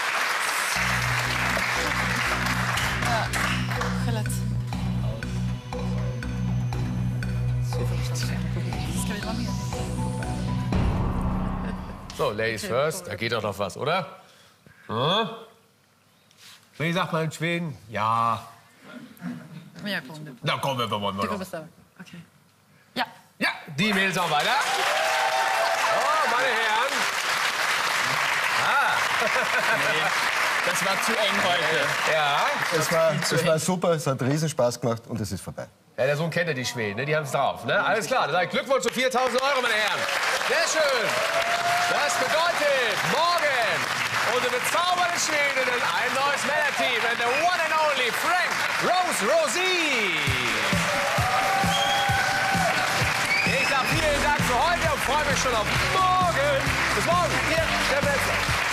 [SPEAKER 1] So, Ladies first. Da geht doch noch was, oder? Hm? Wie sagt man in Schweden? Ja.
[SPEAKER 6] Ja, komm.
[SPEAKER 1] Na komm, wir wollen wir
[SPEAKER 6] Du
[SPEAKER 1] noch.
[SPEAKER 6] bist da. Okay. Ja.
[SPEAKER 1] Ja, die Mädels auch weiter. Oh, meine Herren. Ah.
[SPEAKER 5] Das war zu eng heute.
[SPEAKER 1] Ja.
[SPEAKER 4] Es war, es war super, es hat riesen Spaß gemacht und es ist vorbei.
[SPEAKER 1] Ja, der Sohn kennt ja die Schweden, ne? Die haben es drauf. Ne? Alles klar, dann sage ich Glückwunsch zu viertausend Euro, meine Herren. Sehr schön. Das bedeutet, morgen unsere bezaubernde Schwedinnen, ein neues Männerteam. And the one and only Frank Rose Rosie. Ich sage vielen Dank für heute und freue mich schon auf morgen. Bis morgen. Hier, der Besser.